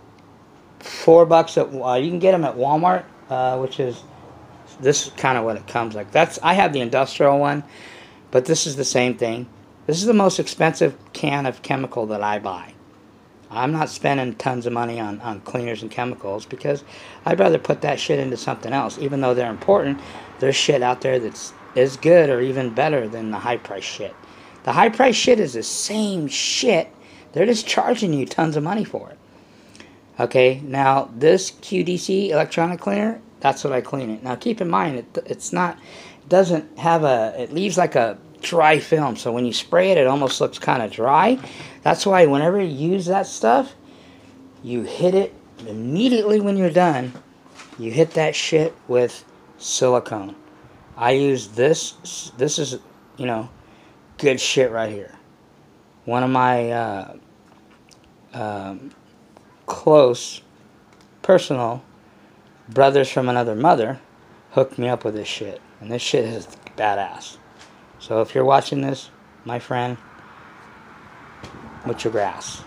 Four bucks at, uh, you can get them at Walmart, uh, which is, this is kind of what it comes like. That's, I have the industrial one, but this is the same thing. This is the most expensive can of chemical that I buy. I'm not spending tons of money on, on cleaners and chemicals because I'd rather put that shit into something else. Even though they're important, there's shit out there that's as good or even better than the high price shit. The high price shit is the same shit. They're just charging you tons of money for it. Okay, now this Q D C electronic cleaner, that's what I clean it. Now keep in mind, it, it's not, it doesn't have a, it leaves like a dry film, so when you spray it, it almost looks kind of dry. That's why whenever you use that stuff, you hit it immediately when you're done. You hit that shit with silicone. I use this. This is, you know, good shit right here. One of my uh, um, close, personal brothers from another mother hooked me up with this shit, and this shit is badass. So if you're watching this, my friend, with your grass.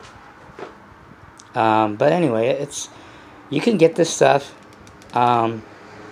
Um, but anyway, it's, you can get this stuff. Um,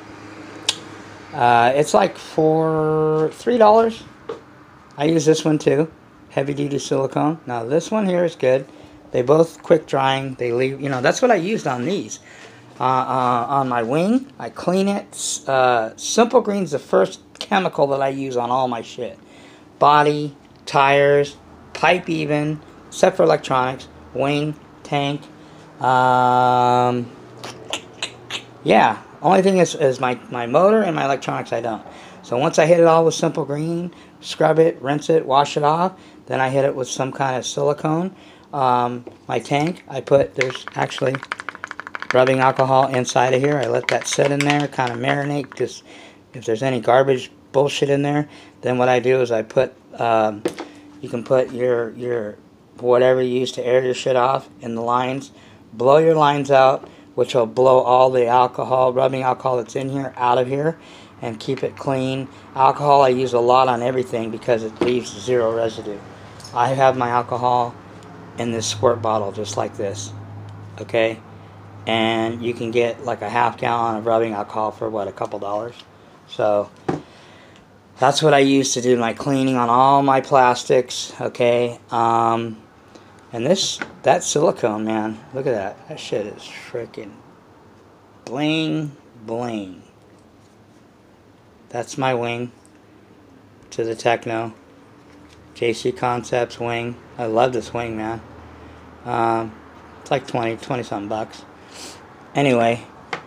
uh, it's like for three dollars. I use this one too, heavy duty silicone. Now this one here is good. They both quick drying. They leave, you know, that's what I used on these. Uh, uh, on my wing, I clean it. Uh, Simple Green's the first chemical that I use on all my shit. Body, tires, pipe even, except for electronics, wing, tank. Um, yeah, only thing is, is my, my motor and my electronics I don't. So once I hit it all with Simple Green, scrub it, rinse it, wash it off, then I hit it with some kind of silicone. Um, my tank, I put, there's actually rubbing alcohol inside of here. I let that sit in there, kind of marinate, because if there's any garbage bullshit in there, then what I do is I put, um, you can put your, your whatever you use to air your shit off in the lines, blow your lines out, which will blow all the alcohol, rubbing alcohol that's in here, out of here, and keep it clean. Alcohol I use a lot on everything because it leaves zero residue. I have my alcohol in this squirt bottle just like this, okay? And you can get like a half gallon of rubbing alcohol for what, a couple dollars? So that's what I use to do my cleaning on all my plastics, okay? Um, and this, that silicone, man, look at that. That shit is freaking bling, bling. That's my wing to the Techno. J C Concepts wing. I love this wing, man. Um, it's like twenty, twenty something bucks. Anyway,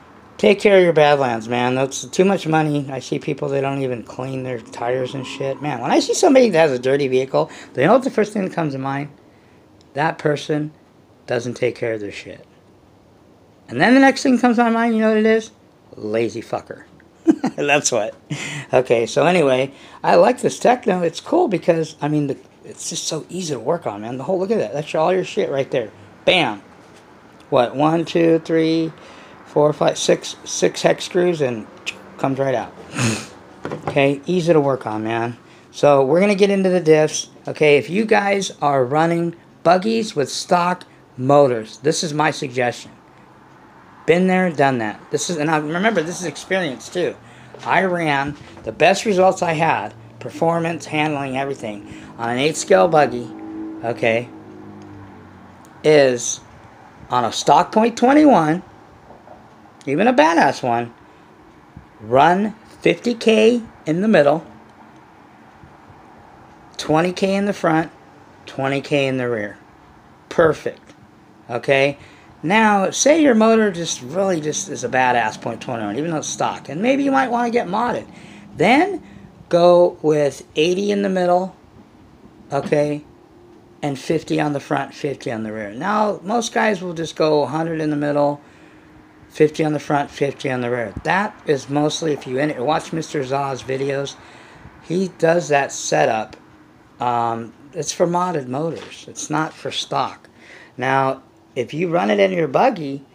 Take care of your Badlands, man. That's too much money. I see people, they don't even clean their tires and shit. Man, when I see somebody that has a dirty vehicle, they know what the first thing that comes to mind? That person doesn't take care of their shit. And then the next thing comes to my mind, you know what it is? Lazy fucker. That's what. Okay, so anyway, I like this Tekno. It's cool because, I mean, the, it's just so easy to work on, man. The whole, look at that. That's all your shit right there. Bam. What, one, two, three, four, five, six, six hex screws, and comes right out. Okay, easy to work on, man. So we're going to get into the diffs. Okay, if you guys are running buggies with stock motors, this is my suggestion. Been there, done that. This is, and I remember, this is experience too. I ran the best results I had, performance, handling, everything, on an eight scale buggy, okay, is on a stock point twenty-one, even a badass one, run fifty K in the middle, twenty K in the front, twenty K in the rear. Perfect. Okay? Now, say your motor just really just is a badass point twenty-one, even though it's stock, and maybe you might want to get modded. Then go with eighty in the middle, okay, and fifty on the front, fifty on the rear. Now, most guys will just go one hundred in the middle, fifty on the front, fifty on the rear. That is mostly, if you watch Mister Zah's videos, he does that setup. Um, it's for modded motors. It's not for stock. Now, if you run it in your buggy,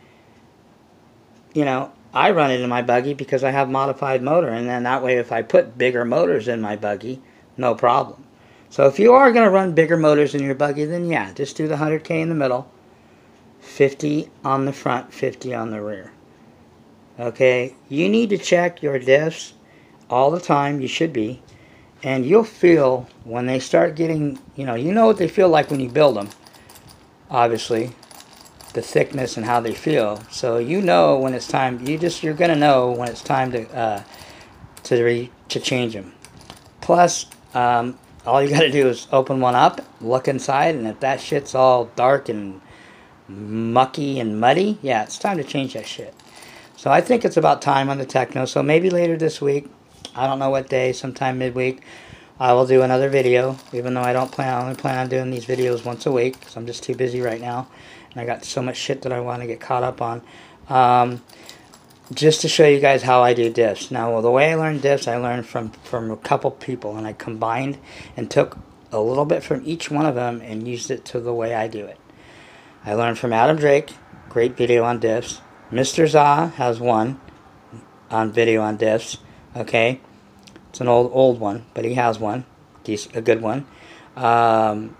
you know, I run it in my buggy because I have modified motor, and then that way if I put bigger motors in my buggy, no problem. So if you are going to run bigger motors in your buggy, then yeah, just do the one hundred K in the middle, fifty on the front, fifty on the rear. Okay, you need to check your diffs all the time, you should be, and you'll feel when they start getting, you know, you know what they feel like when you build them, obviously, the thickness and how they feel. So you know when it's time, you just, you're going to know when it's time to, uh, to, re, to change them. Plus, um, all you got to do is open one up, look inside, and if that shit's all dark and mucky and muddy, yeah, it's time to change that shit. So I think it's about time on the Tekno. So maybe later this week, I don't know what day, sometime midweek, I will do another video, even though I don't plan, I only plan on doing these videos once a week, because I'm just too busy right now, and I got so much shit that I want to get caught up on. Um, just to show you guys how I do diffs. Now, well, the way I learned diffs, I learned from, from a couple people, and I combined and took a little bit from each one of them and used it to the way I do it. I learned from Adam Drake, great video on diffs. Mister Zah has one on video on diffs, okay? It's an old, old one, but he has one, a good one. Um,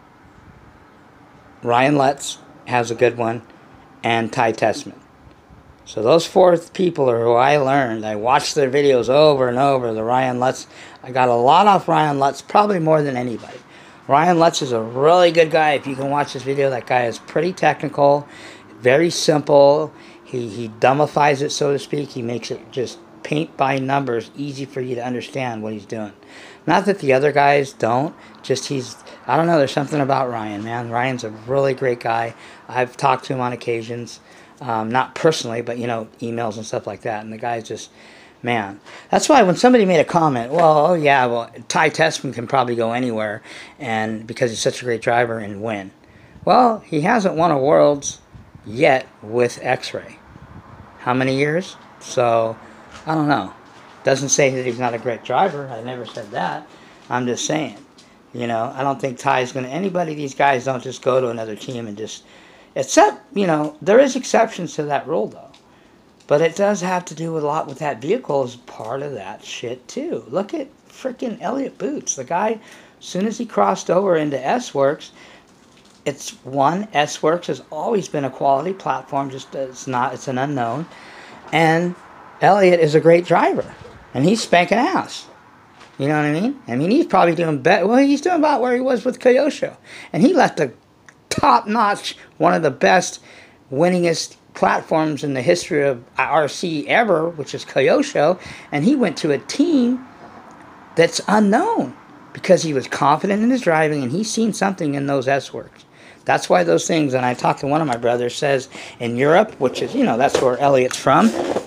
Ryan Lutz has a good one, and Ty Tessman. So those four people are who I learned. I watched their videos over and over. The Ryan Lutz, I got a lot off Ryan Lutz, probably more than anybody. Ryan Lutz is a really good guy. If you can watch this video, that guy is pretty technical, very simple. He, he dumbifies it, so to speak. He makes it just paint by numbers, easy for you to understand what he's doing. Not that the other guys don't, just he's, I don't know, there's something about Ryan, man. Ryan's a really great guy. I've talked to him on occasions. Um, not personally, but, you know, emails and stuff like that. And the guy's just, man. That's why when somebody made a comment, well, oh yeah, well, Ty Tessman can probably go anywhere and because he's such a great driver and win. Well, he hasn't won a Worlds yet with X-Ray. How many years? So, I don't know. Doesn't say that he's not a great driver. I never said that. I'm just saying. You know, I don't think Ty's going to, anybody, these guys don't just go to another team and just, except, you know, there is exceptions to that rule, though. But it does have to do with a lot with that vehicle as part of that shit, too. Look at freaking Elliott Boots. The guy, as soon as he crossed over into S-Works, it's one, S-Works has always been a quality platform. Just it's not, it's an unknown. And Elliott is a great driver. And he's spanking ass. You know what I mean? I mean, he's probably doing better. Well, he's doing about where he was with Kyosho. And he left a top-notch, one of the best, winningest platforms in the history of R C ever, which is Kyosho, and he went to a team that's unknown because he was confident in his driving and he's seen something in those S-Works. That's why those things, and I talked to one of my brothers, says in Europe, which is, you know, that's where Elliott's from,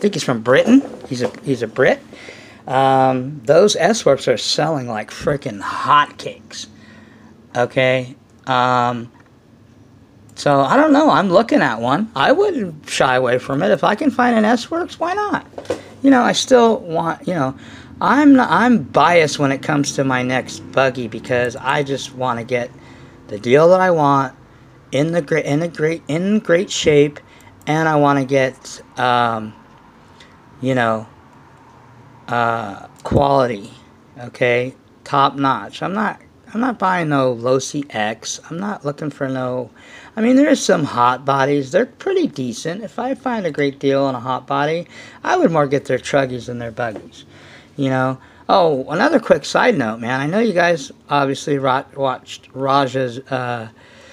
think he's from Britain. He's a he's a Brit. Um, those S-Works are selling like freaking hotcakes. Okay. Um, so I don't know. I'm looking at one. I wouldn't shy away from it. If I can find an S-Works, why not? You know, I still want, you know, I'm not, I'm biased when it comes to my next buggy because I just want to get the deal that I want in the great in a great in great shape, and I want to get um, you know uh, quality, okay, top notch. I'm not I'm not buying no Losi X. I'm not looking for no. I mean, there's some hot bodies. They're pretty decent. If I find a great deal on a hot body, I would more get their truggies than their buggies. You know. Oh, another quick side note, man. I know you guys obviously watched Raja's uh,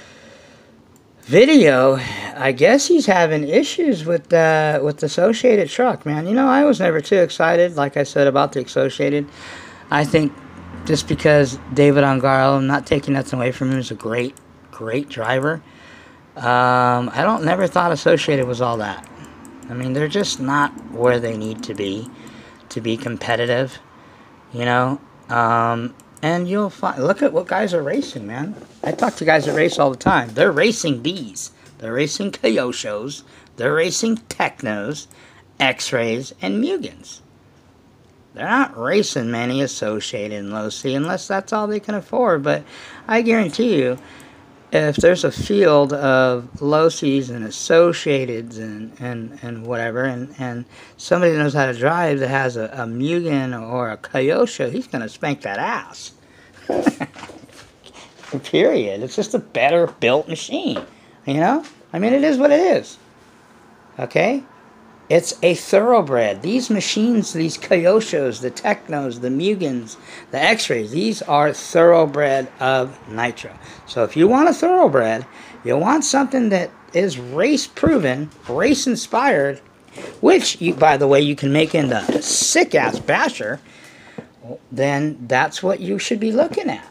video. I guess he's having issues with the with the Associated truck, man. You know, I was never too excited, like I said, about the Associated. I think just because David Ongaro, I'm not taking nothing away from him, is a great, great driver. Um, I don't never thought Associated was all that. I mean, they're just not where they need to be to be competitive. You know, um, and you'll find, look at what guys are racing, man. I talk to guys that race all the time. They're racing these. They're racing Kyoshos. They're racing Technos, X-Rays, and Mugans. They're not racing many Associated and Losi unless that's all they can afford. But I guarantee you, if there's a field of Losis and Associateds and, and, and whatever, and, and somebody knows how to drive that has a, a Mugen or a Kyosho, he's going to spank that ass. Period. It's just a better built machine. You know? I mean, it is what it is. Okay? It's a thoroughbred. These machines, these Kyoshos, the Technos, the Mugens, the X-Rays, these are thoroughbred of Nitro. So if you want a thoroughbred, you want something that is race-proven, race-inspired, which, you, by the way, you can make into a sick-ass basher, then that's what you should be looking at.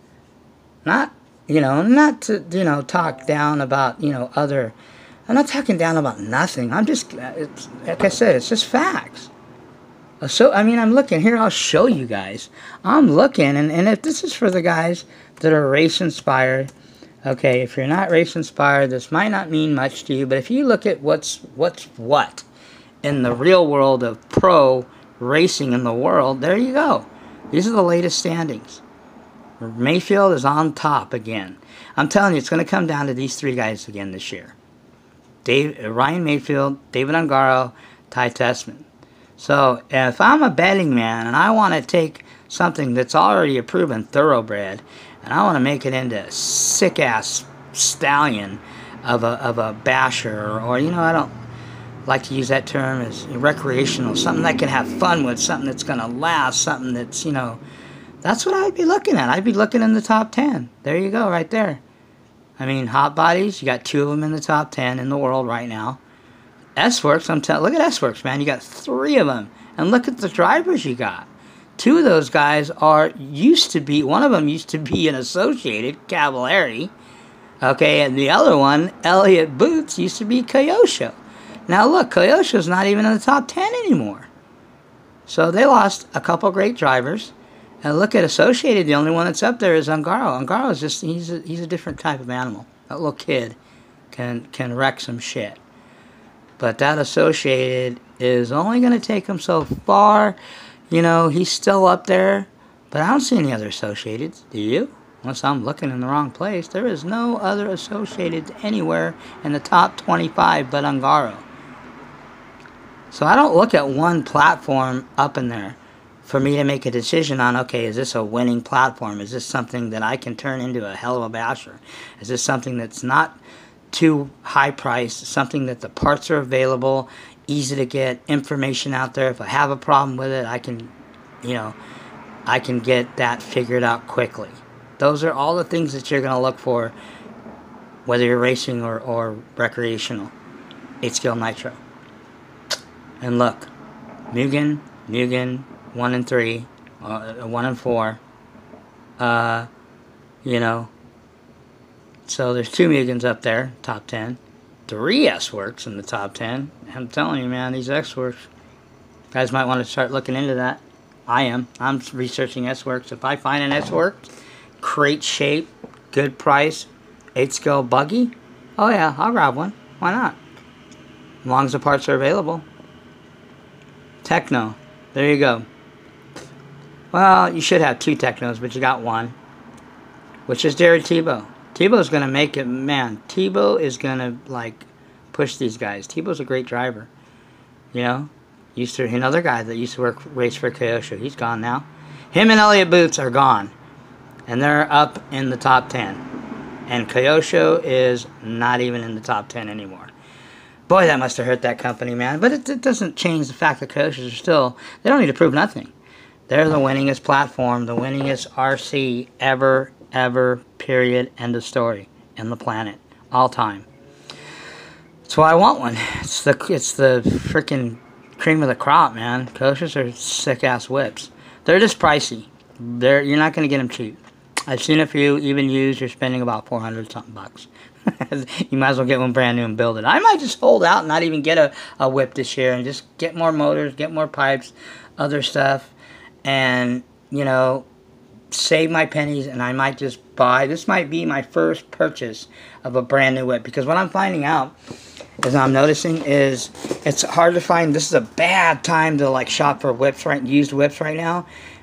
Not, you know, not to, you know, talk down about, you know, other... I'm not talking down about nothing. I'm just, it's, like I said, it's just facts. So, I mean, I'm looking here. I'll show you guys. I'm looking, and, and if this is for the guys that are race-inspired, okay, if you're not race-inspired, this might not mean much to you, but if you look at what's, what's what in the real world of pro racing in the world, there you go. These are the latest standings. Mayfield is on top again. I'm telling you, it's going to come down to these three guys again this year. Dave, Ryan Mayfield, David Ongaro, Ty Tessman. So if I'm a betting man and I want to take something that's already a proven thoroughbred and I want to make it into a sick-ass stallion of a, of a basher, or, or, you know, I don't like to use that term as recreational, something I can have fun with, something that's going to last, something that's, you know, that's what I'd be looking at. I'd be looking in the top ten. There you go, right there. I mean, hot bodies, you got two of them in the top ten in the world right now. S-Works, I'm telling, look at S-Works, man. You got three of them. And look at the drivers you got. Two of those guys are, used to be, one of them used to be an Associated, Cavallari. Okay, and the other one, Elliott Boots, used to be Kyosho. Now look, Kyosho's not even in the top ten anymore. So they lost a couple great drivers. And look at Associated, the only one that's up there is Ongaro. Ongaro is just, he's a, he's a different type of animal. That little kid can, can wreck some shit. But that Associated is only going to take him so far. You know, he's still up there. But I don't see any other Associateds. Do you? Unless I'm looking in the wrong place. There is no other Associated anywhere in the top twenty-five but Ongaro. So I don't look at one platform up in there for me to make a decision on, okay, is this a winning platform? Is this something that I can turn into a hell of a basher? Is this something that's not too high priced, something that the parts are available, easy to get information out there? If I have a problem with it, I can, you know, I can get that figured out quickly. Those are all the things that you're going to look for, whether you're racing or, or recreational. eight Scale Nitro. And look, Mugen, Mugen, one and three, uh, one and four, uh, you know, so there's two Mugens up there, top ten, three S-Works in the top ten, I'm telling you, man, these S-Works. Guys might want to start looking into that. I am. I'm researching S-Works. If I find an S-Works, crate shape, good price, eight scale buggy, oh yeah, I'll grab one. Why not? As long as the parts are available. Techno. There you go. Well, you should have two Technos, but you got one. Which is Jerry Tebow. Tebow's going to make it, man. Tebow is going to, like, push these guys. Tebow's a great driver. You know? Used to, another guy that used to work, race for Kyosho. He's gone now. Him and Elliott Boots are gone. And they're up in the top ten. And Kyosho is not even in the top ten anymore. Boy, that must have hurt that company, man. But it, it doesn't change the fact that Kyoshos are still, they don't need to prove nothing. They're the winningest platform, the winningest R C ever, ever, period, end of story, in the planet, all time. That's why I want one. It's the, it's the freaking cream of the crop, man. Kyoshos are sick-ass whips. They're just pricey. They're, you're not going to get them cheap. I've seen a few, even used, you're spending about four hundred something bucks. You might as well get one brand new and build it. I might just hold out and not even get a, a whip this year and just get more motors, get more pipes, other stuff, and, you know, save my pennies, and I might just buy. This might be my first purchase of a brand new whip, because what I'm finding out is I'm noticing is it's hard to find. This is a bad time to like shop for whips, right? Used whips right now,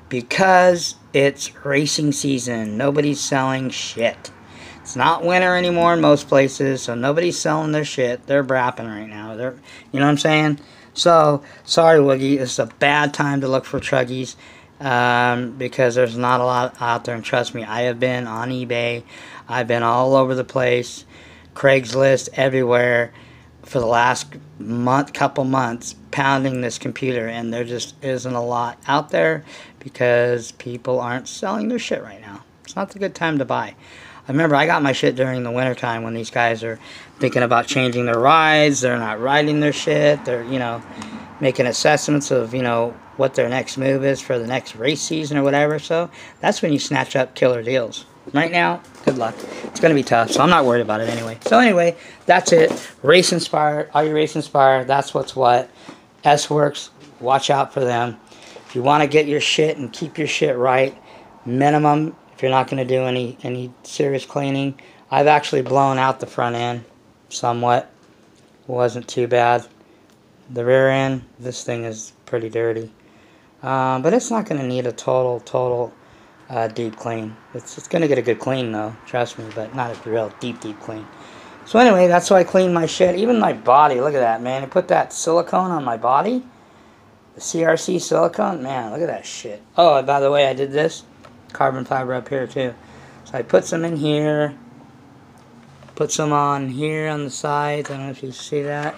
because it's racing season. Nobody's selling shit. It's not winter anymore in most places, so nobody's selling their shit. They're brapping right now. They're, you know what I'm saying? So, sorry, Woogie. It's a bad time to look for truggies, um, because there's not a lot out there. And trust me, I have been on eBay. I've been all over the place. Craigslist, everywhere, for the last month, couple months, pounding this computer. And there just isn't a lot out there because people aren't selling their shit right now. It's not the good time to buy. I remember I got my shit during the wintertime when these guys are thinking about changing their rides. They're not riding their shit. They're, you know, making assessments of, you know, what their next move is for the next race season or whatever. So that's when you snatch up killer deals. Right now, good luck. It's going to be tough, so I'm not worried about it anyway. So anyway, that's it. Race Inspired. Are you Race Inspired? That's what's what. S-Works, watch out for them. If you want to get your shit and keep your shit right, minimum, if you're not going to do any, any serious cleaning. I've actually blown out the front end somewhat. It wasn't too bad. The rear end, this thing is pretty dirty. Um, but it's not going to need a total, total uh, deep clean. It's, it's going to get a good clean, though. Trust me, but not a real deep, deep clean. So anyway, that's how I clean my shit. Even my body, look at that, man. I put that silicone on my body. The C R C silicone. Man, look at that shit. Oh, and by the way, I did this. Carbon fiber up here too. So I put some in here, put some on here on the sides. I don't know if you see that.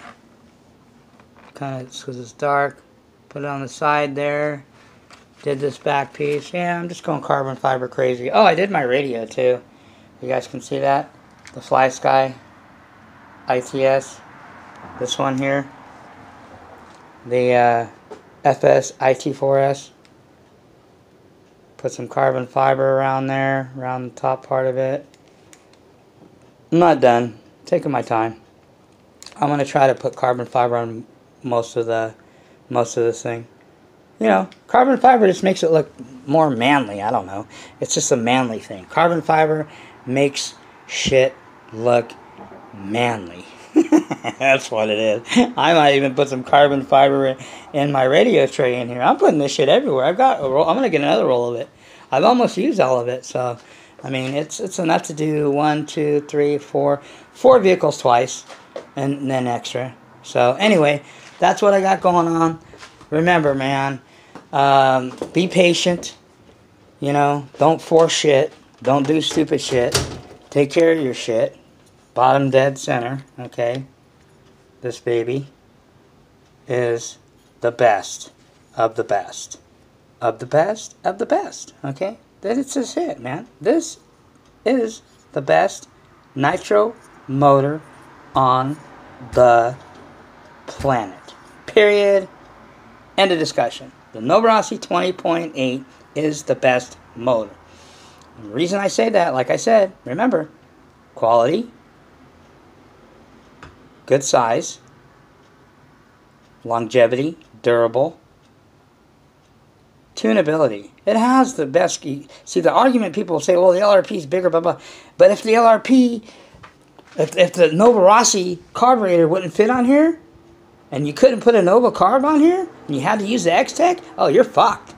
Kind of because it's dark. Put it on the side there. Did this back piece. Yeah, I'm just going carbon fiber crazy. Oh, I did my radio too. You guys can see that. The Fly Sky I T S. This one here. The uh, F S I T four S. Put some carbon fiber around there, around the top part of it. I'm not done. Taking my time. I'm gonna try to put carbon fiber on most of the, most of this thing. You know, carbon fiber just makes it look more manly. I don't know. It's just a manly thing. Carbon fiber makes shit look manly. That's what it is. I might even put some carbon fiber in, in my radio tray in here. I'm putting this shit everywhere. I've got a roll. I'm gonna get another roll of it. I've almost used all of it, so I mean it's it's enough to do one, two, three, four, four vehicles twice, and then extra. So anyway, that's what I got going on. Remember, man, um, be patient. You know, don't force shit. Don't do stupid shit. Take care of your shit. Bottom dead center, okay? This baby is the best of the best. Of the best of the best, okay? That it's just it, man. This is the best nitro motor on the planet. Period. End of discussion. The Novarossi twenty point eight is the best motor. And the reason I say that, like I said, remember, quality, good size, longevity, durable, tunability. It has the best. See, the argument people say, well, the L R P is bigger, blah, blah. But if the L R P, if, if the Nova Rossi carburetor wouldn't fit on here, and you couldn't put a Nova carb on here, and you had to use the X-Tech, oh, you're fucked.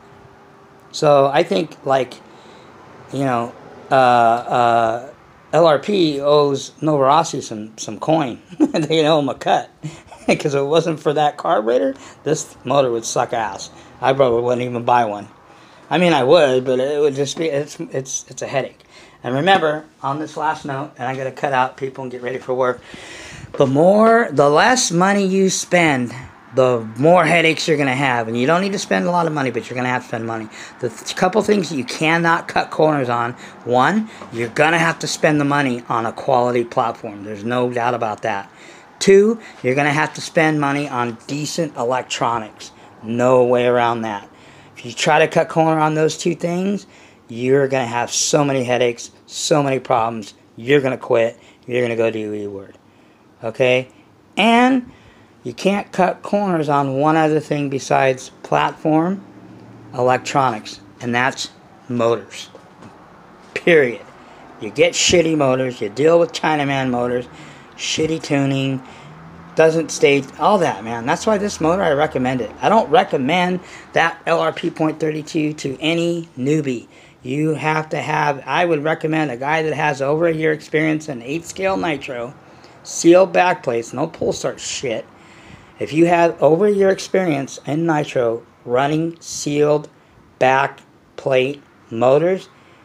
So I think, like, you know, uh, uh, L R P owes Nova Rossi some, some coin. They owe him a cut. Because if it wasn't for that carburetor, this motor would suck ass. I probably wouldn't even buy one. I mean, I would, but it would just be, it's, it's, it's a headache. And remember, on this last note, and I'm going to cut out people and get ready for work, the more, the less money you spend, the more headaches you're going to have. And you don't need to spend a lot of money, but you're going to have to spend money. The th couple things that you cannot cut corners on. One, you're going to have to spend the money on a quality platform. There's no doubt about that. Two, you're going to have to spend money on decent electronics. No way around that. If you try to cut corner on those two things, you're going to have so many headaches, so many problems. You're going to quit. You're going to go do E-word. Okay? And you can't cut corners on one other thing besides platform, electronics, and that's motors. Period. You get shitty motors, you deal with Chinaman motors, shitty tuning, doesn't stay, all that, man. That's why this motor, I recommend it. I don't recommend that L R P point three-two to any newbie. You have to have, I would recommend a guy that has over a year experience in eight scale nitro, sealed back plates, no pull start shit. If you have over a year experience in nitro running sealed back plate motors,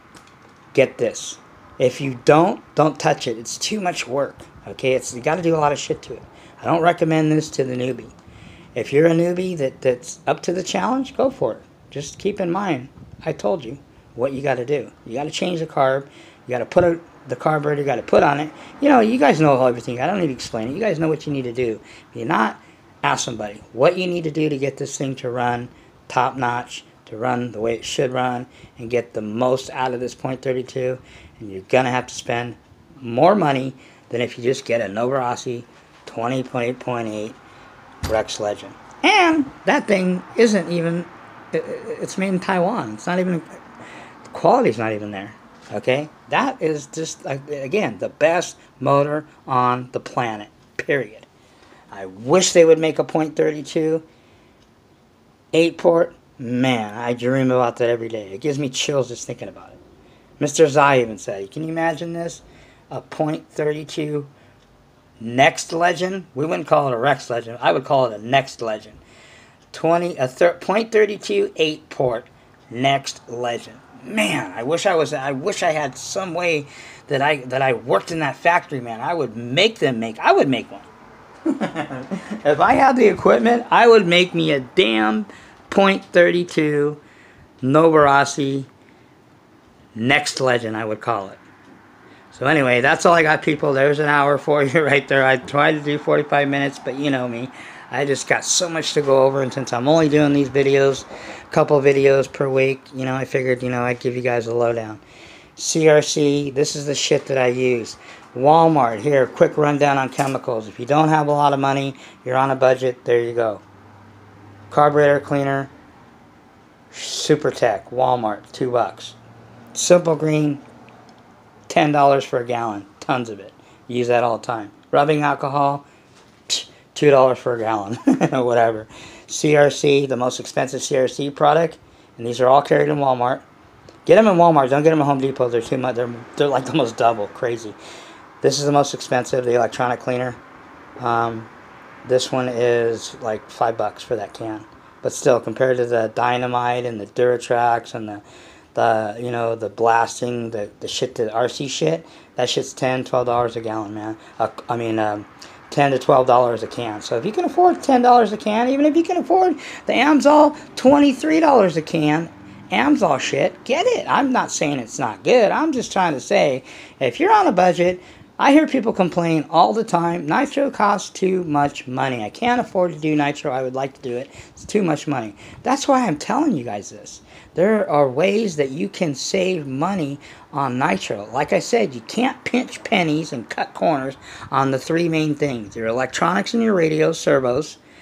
get this. If you don't, don't touch it. It's too much work. Okay, it's you got to do a lot of shit to it. I don't recommend this to the newbie. If you're a newbie that, that's up to the challenge, go for it. Just keep in mind, I told you what you got to do. You got to change the carb. You got to put a, the carburetor. You got to put on it. You know, you guys know everything. I don't need to explain it. You guys know what you need to do. If you're not, ask somebody what you need to do to get this thing to run top notch, to run the way it should run, and get the most out of this point thirty-two. And you're gonna have to spend more money than if you just get a Nova Rossi twenty point eight point eight Rex Legend. And that thing isn't even, it's made in Taiwan. It's not even, the quality's not even there. Okay? That is just, again, the best motor on the planet. Period. I wish they would make a point thirty-two eight port. Man, I dream about that every day. It gives me chills just thinking about it. Mister Zai even said, can you imagine this? A point thirty-two Next Legend. We wouldn't call it a Rex Legend. I would call it a Next Legend. twenty a point thirty-two eight port Next Legend. Man, I wish I was. I wish I had some way that I that I worked in that factory. Man, I would make them make. I would make one. If I had the equipment, I would make me a damn point thirty-two Nova Rossi Next Legend, I would call it. So anyway, that's all I got, people. There's an hour for you right there. I tried to do forty-five minutes, but you know me. I just got so much to go over, and since I'm only doing these videos, a couple videos per week, you know, I figured, you know, I'd give you guys a lowdown. C R C, this is the shit that I use. Walmart, here, quick rundown on chemicals. If you don't have a lot of money, you're on a budget, there you go. Carburetor cleaner, SuperTech, Walmart, two bucks. Simple Green, ten dollars for a gallon, tons of it. Use that all the time. Rubbing alcohol, two dollars for a gallon, whatever. C R C, the most expensive C R C product, and these are all carried in Walmart. Get them in Walmart, don't get them at Home Depot, they're too much, they're, they're like almost double, crazy. This is the most expensive, the electronic cleaner. Um, this one is like five bucks for that can. But still, compared to the Dynamite and the Duratrax and the, the you know, the blasting, the, the shit, the R C shit, that shit's ten, twelve dollars a gallon, man. Uh, I mean, um, ten to twelve dollars a can. So if you can afford ten dollars a can, even if you can afford the Amsoil twenty-three dollars a can, Amsoil shit, get it. I'm not saying it's not good. I'm just trying to say, if you're on a budget, I hear people complain all the time, nitro costs too much money. I can't afford to do nitro. I would like to do it. It's too much money. That's why I'm telling you guys this. There are ways that you can save money on nitro. Like I said, you can't pinch pennies and cut corners on the three main things. Your electronics and your radios, servos,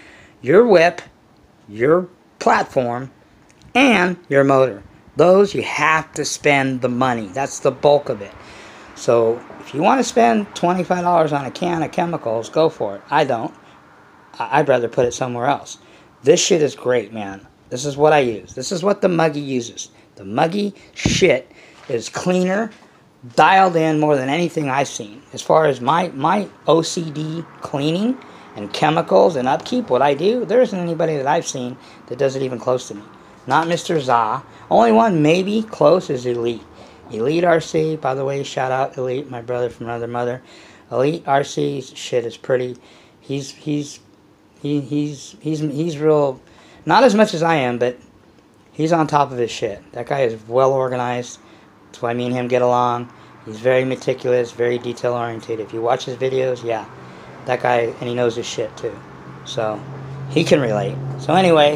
your whip, your platform, and your motor. Those you have to spend the money. That's the bulk of it. So if you want to spend twenty-five dollars on a can of chemicals, go for it. I don't. I'd rather put it somewhere else. This shit is great, man. This is what I use. This is what the Muggy uses. The Muggy shit is cleaner, dialed in more than anything I've seen. As far as my, my O C D cleaning and chemicals and upkeep, what I do, there isn't anybody that I've seen that does it even close to me. Not Mister Za. Only one maybe close is Elite. Elite R C, by the way, shout out Elite, my brother from another mother. Elite R C's shit is pretty. He's he's he he's he's he's real, not as much as I am, but he's on top of his shit. That guy is well organized. That's why me and him get along. He's very meticulous, very detail oriented. If you watch his videos, yeah, that guy, and he knows his shit too. So he can relate. So anyway,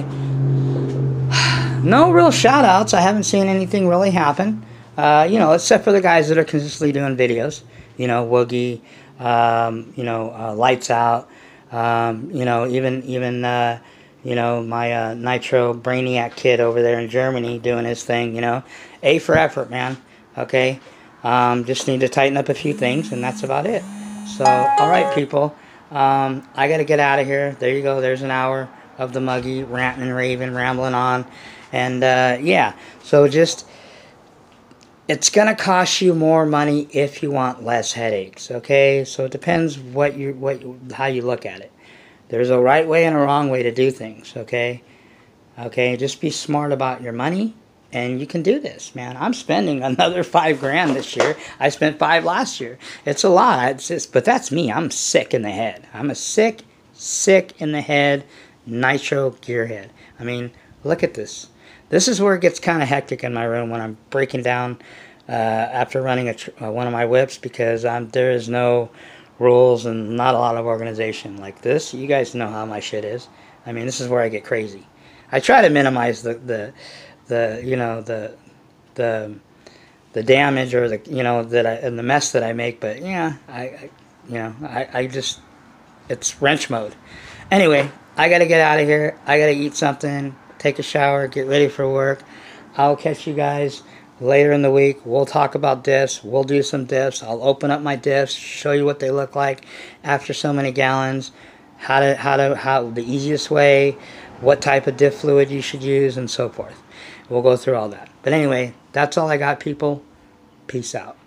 no real shout outs. I haven't seen anything really happen. Uh, you know, except for the guys that are consistently doing videos. You know, Woogie, um, you know, uh, Lights Out, um, you know, even, even uh, you know, my uh, Nitro Brainiac kid over there in Germany doing his thing, you know. A for effort, man, okay? Um, just need to tighten up a few things, and that's about it. So, all right, people, um, I got to get out of here. There you go. There's an hour of the Muggy ranting and raving, rambling on. And, uh, yeah, so just... it's going to cost you more money if you want less headaches, okay? So it depends what you what how you look at it. There's a right way and a wrong way to do things, okay? Okay, just be smart about your money, and you can do this, man. I'm spending another five grand this year. I spent five last year. It's a lot, it's just, but that's me. I'm sick in the head. I'm a sick, sick in the head nitro gearhead. I mean, look at this. This is where it gets kind of hectic in my room when I'm breaking down uh, after running a tr uh, one of my whips, because I'm, there is no rules and not a lot of organization like this. You guys know how my shit is. I mean, this is where I get crazy. I try to minimize the the, the you know the the the damage or the you know that I and the mess that I make, but yeah, I, I you know I I just it's wrench mode. Anyway, I gotta get out of here. I gotta eat something. Take a shower, get ready for work. I'll catch you guys later in the week. We'll talk about diffs. We'll do some diffs. I'll open up my diffs, show you what they look like after so many gallons, how to how to how the easiest way, what type of diff fluid you should use, and so forth. We'll go through all that. But anyway, that's all I got, people. Peace out.